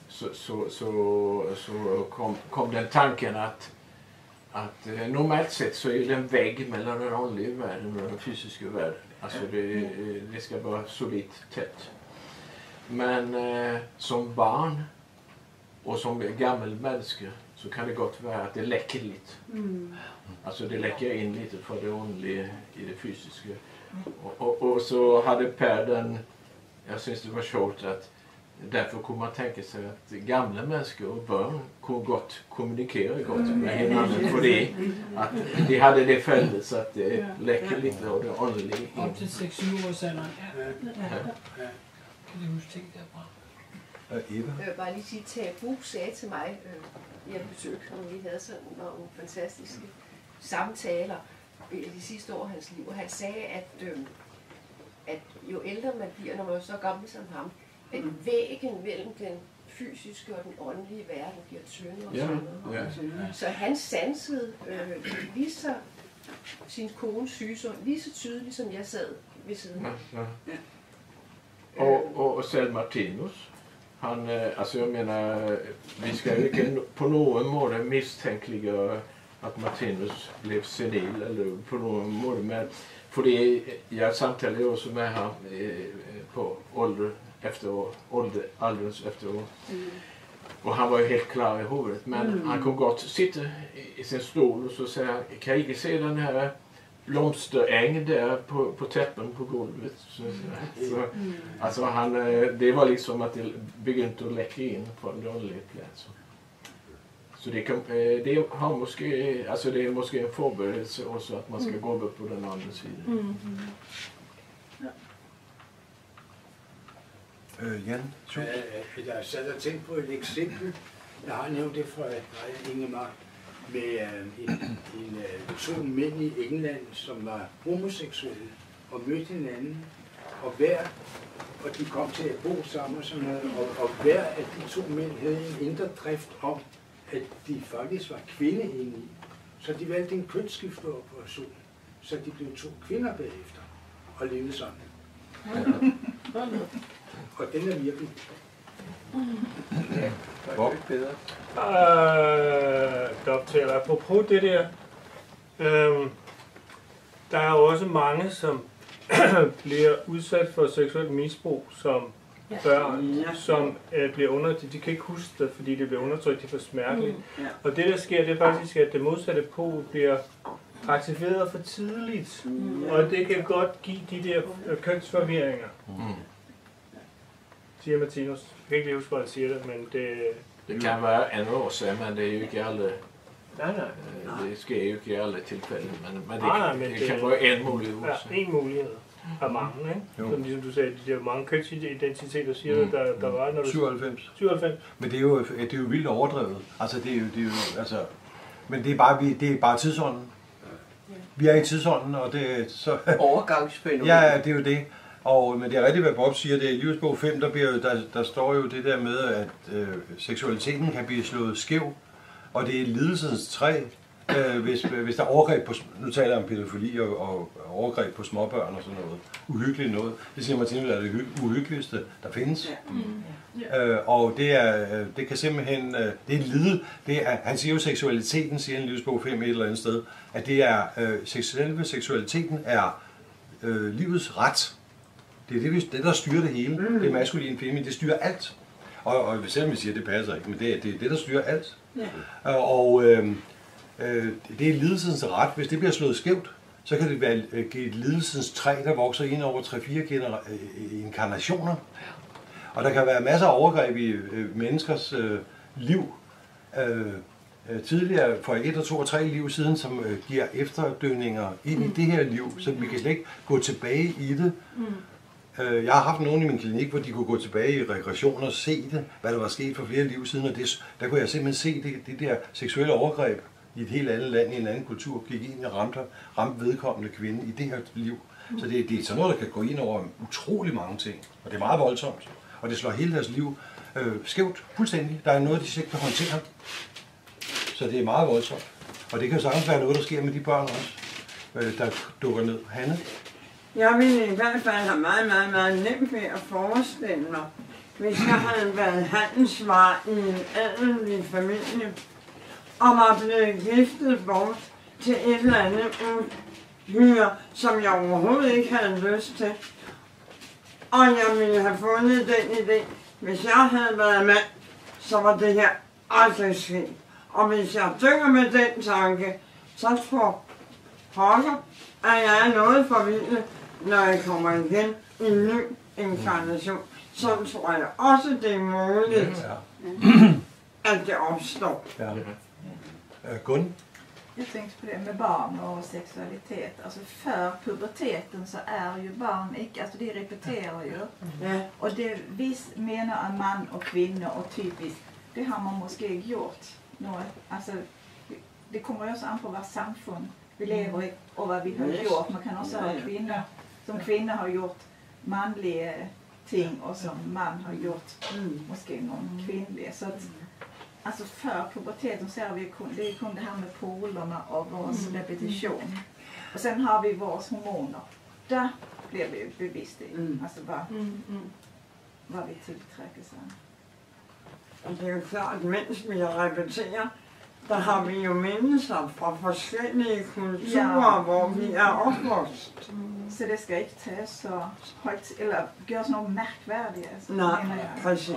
Så kom den tanken att normalt sett så är det en vägg mellan den andliga världen och den fysiska världen. Alltså det ska vara solidt tätt. Men som barn och som gammal människa så kan det gott vara att det läcker lite. Alltså det läcker in lite för det andliga i det fysiska. Och så hade Per den, jag syns det var short att därför kunde man tänka sig att gamla människor och barn kunde gott kommunikera gott med hinanden för det. Att de hade det fället så att det läcker lite av det andliga. Op til 6-7 års alderen, Kan du huske ting derfra? Eva? Jeg vil bare lige sige, Tabu sagde til mig, jeg besøgte ham, vi havde sådan nogle fantastiske samtaler i de sidste år af hans liv, og han sagde, at jo ældre man bliver, når man er så gammel som ham, at væggen mellem den fysiske og den åndelige verden bliver tyndere og tyndere. Så han sansede lige så sin kones sygdom, lige så tydeligt, som jeg sad ved siden af. Och Sel Martinus, han, alltså jag menar, vi ska ju inte på någon måte misstänkliga att Martinus blev senil eller på någon måte, men för det jag samtalade också med han på ålderns efterår. Och han var ju helt klar i huvudet, men han kunde gott sitta i sin stol och så säga, kan jag inte se den här blomsteräng där på täppen på golvet. Så, alltså det var liksom att det begynte att läcka in på en dålig plats. Så det har måske, alltså det är måske en förberedelse också att man ska gå över på den andra sidan. Jan? Jeg sad og tænkte på et eksempel. Jeg har nævnt det fra Ingemar med to mænd i England, som var homoseksuelle og mødte hinanden. Og de kom til at bo sammen og sådan noget. Og hver af de to mænd havde en indre drift om, at de faktisk var kvinde inde i. Så de valgte en kønsskifteoperation, så de blev to kvinder bagefter og levede sammen. Og den er virkelig. Hvor? Doktor, apropos det der, der er også mange, som bliver udsat for seksuelt misbrug som børn, som bliver undertrykt. De kan ikke huske det, fordi det bliver undertrykt, det er for smerteligt. Og det der sker, det er faktisk, at det modsatte pol bliver aktiveret for tidligt, og det kan godt give de der kønsforvirringer. Siger Martinus. Jeg kan ikke lige huske, hvad jeg siger det, men det kan være andre årsager, men det er jo ikke alle. Nej. Det sker jo ikke i alle tilfælde, men det kan være en mulighed. Ja, en mulighed af mange, ikke? Som ligesom du sagde, de der mange kønsidentiteter, siger der var, når du... 97. Men det er jo vildt overdrevet. Altså, det er jo altså... Men det er bare tidsånden. Vi er i tidsånden, og det er så... Overgangsfænomen. Ja, det er jo det. Men det er rigtigt, hvad Bob siger. Det er i Livets bog 5, der står jo det der med, at seksualiteten kan blive slået skæv, og det er lidelsens træ, hvis der er overgreb på, nu taler jeg om pædofili og overgreb på småbørn og sådan noget, uhyggeligt noget. Det siger Martin, er det uhyggeligste, der findes. Og det kan simpelthen, det er lide, han siger jo seksualiteten, siger han i Livets bog 5 et eller andet sted, at det er, selve seksualiteten er livets ret. Det er det, der styrer det hele. Det er maskulin, feminin, det styrer alt. Og selvom vi siger, at det passer ikke, men det er det, der styrer alt. Det er lidelsens ret. Hvis det bliver slået skævt, så kan det være et lidelsens træ, der vokser ind over 3-4 inkarnationer. Og der kan være masser af overgreb i menneskers liv. Tidligere, for 1, 2 og 3 liv siden, som giver efterdønninger ind i det her liv, så vi kan slet ikke gå tilbage i det. Jeg har haft nogen i min klinik, hvor de kunne gå tilbage i regression og se det, hvad der var sket for flere liv siden, og der kunne jeg simpelthen se det der seksuelle overgreb i et helt andet land, i en anden kultur, gik ind og ramte vedkommende kvinde i det her liv. Så det er sådan noget, der kan gå ind over utrolig mange ting, og det er meget voldsomt, og det slår hele deres liv skævt, fuldstændig. Der er noget, de ikke kan håndtere. Så det er meget voldsomt. Og det kan jo sagtens være noget, der sker med de børn også, der dukker ned. Hanne? Jeg ville i hvert fald have meget nemt ved at forestille mig, hvis jeg havde været handelsvare i en adelig familie, og var blevet giftet bort til et eller andet uhyre, som jeg overhovedet ikke havde lyst til. Og jeg ville have fundet den idé, hvis jeg havde været mand, så var det her aldrig sket. Og hvis jeg dynger med den tanke, så tror pokker, at jeg er noget forvildet, når jeg kommer igen i en ny inkarnation. Så tror jeg også, det er muligt, at det opstår. Gun? Jag tänkte på det med barn och sexualitet. Alltså för puberteten så är ju barn inte, alltså det repeterar ju. Och det vi menar en man och kvinna och typiskt, det har man måske gjort. Alltså, det kommer ju också an på vad samfund vi lever i och vad vi har gjort. Man kan också ha kvinnor som kvinnor har gjort manliga ting och som man har gjort måske någon kvinnlig. Så att, alltså för puberteten så är det kun det här med polerna och vår repetition. Och sen har vi våra hormoner. Där blir vi bevisst i. Alltså vad vi tillträcker sen. Og det er jo klart, at mens vi repeterer, der har vi jo mennesker fra forskellige kulturer, hvor vi er opvokset. Så det skal ikke tages så højt, eller gøres noget mærkværdigt. Altså, Nej, præcis.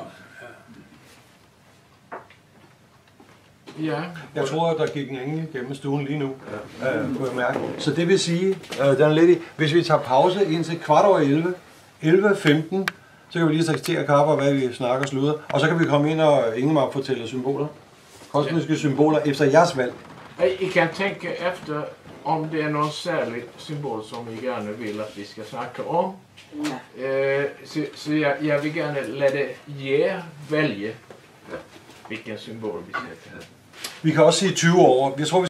Ja. Jeg tror, der gik en engel gennem stuen lige nu, kunne jeg mærke. Så det vil sige, hvis vi tager pause indtil 11:15, 11:15, så kan vi lige traktere kaffe, hvad vi snakker og slutter. Og så kan vi komme ind og Ingemar fortælle symboler. Kosmiske symboler efter jeres valg. I kan tænke efter, om det er noget særligt symbol, som I gerne vil, at vi skal snakke om. Så jeg vil gerne lade jer vælge, hvilken symbol vi skal tage. Vi kan også sige 20 år. Jeg tror,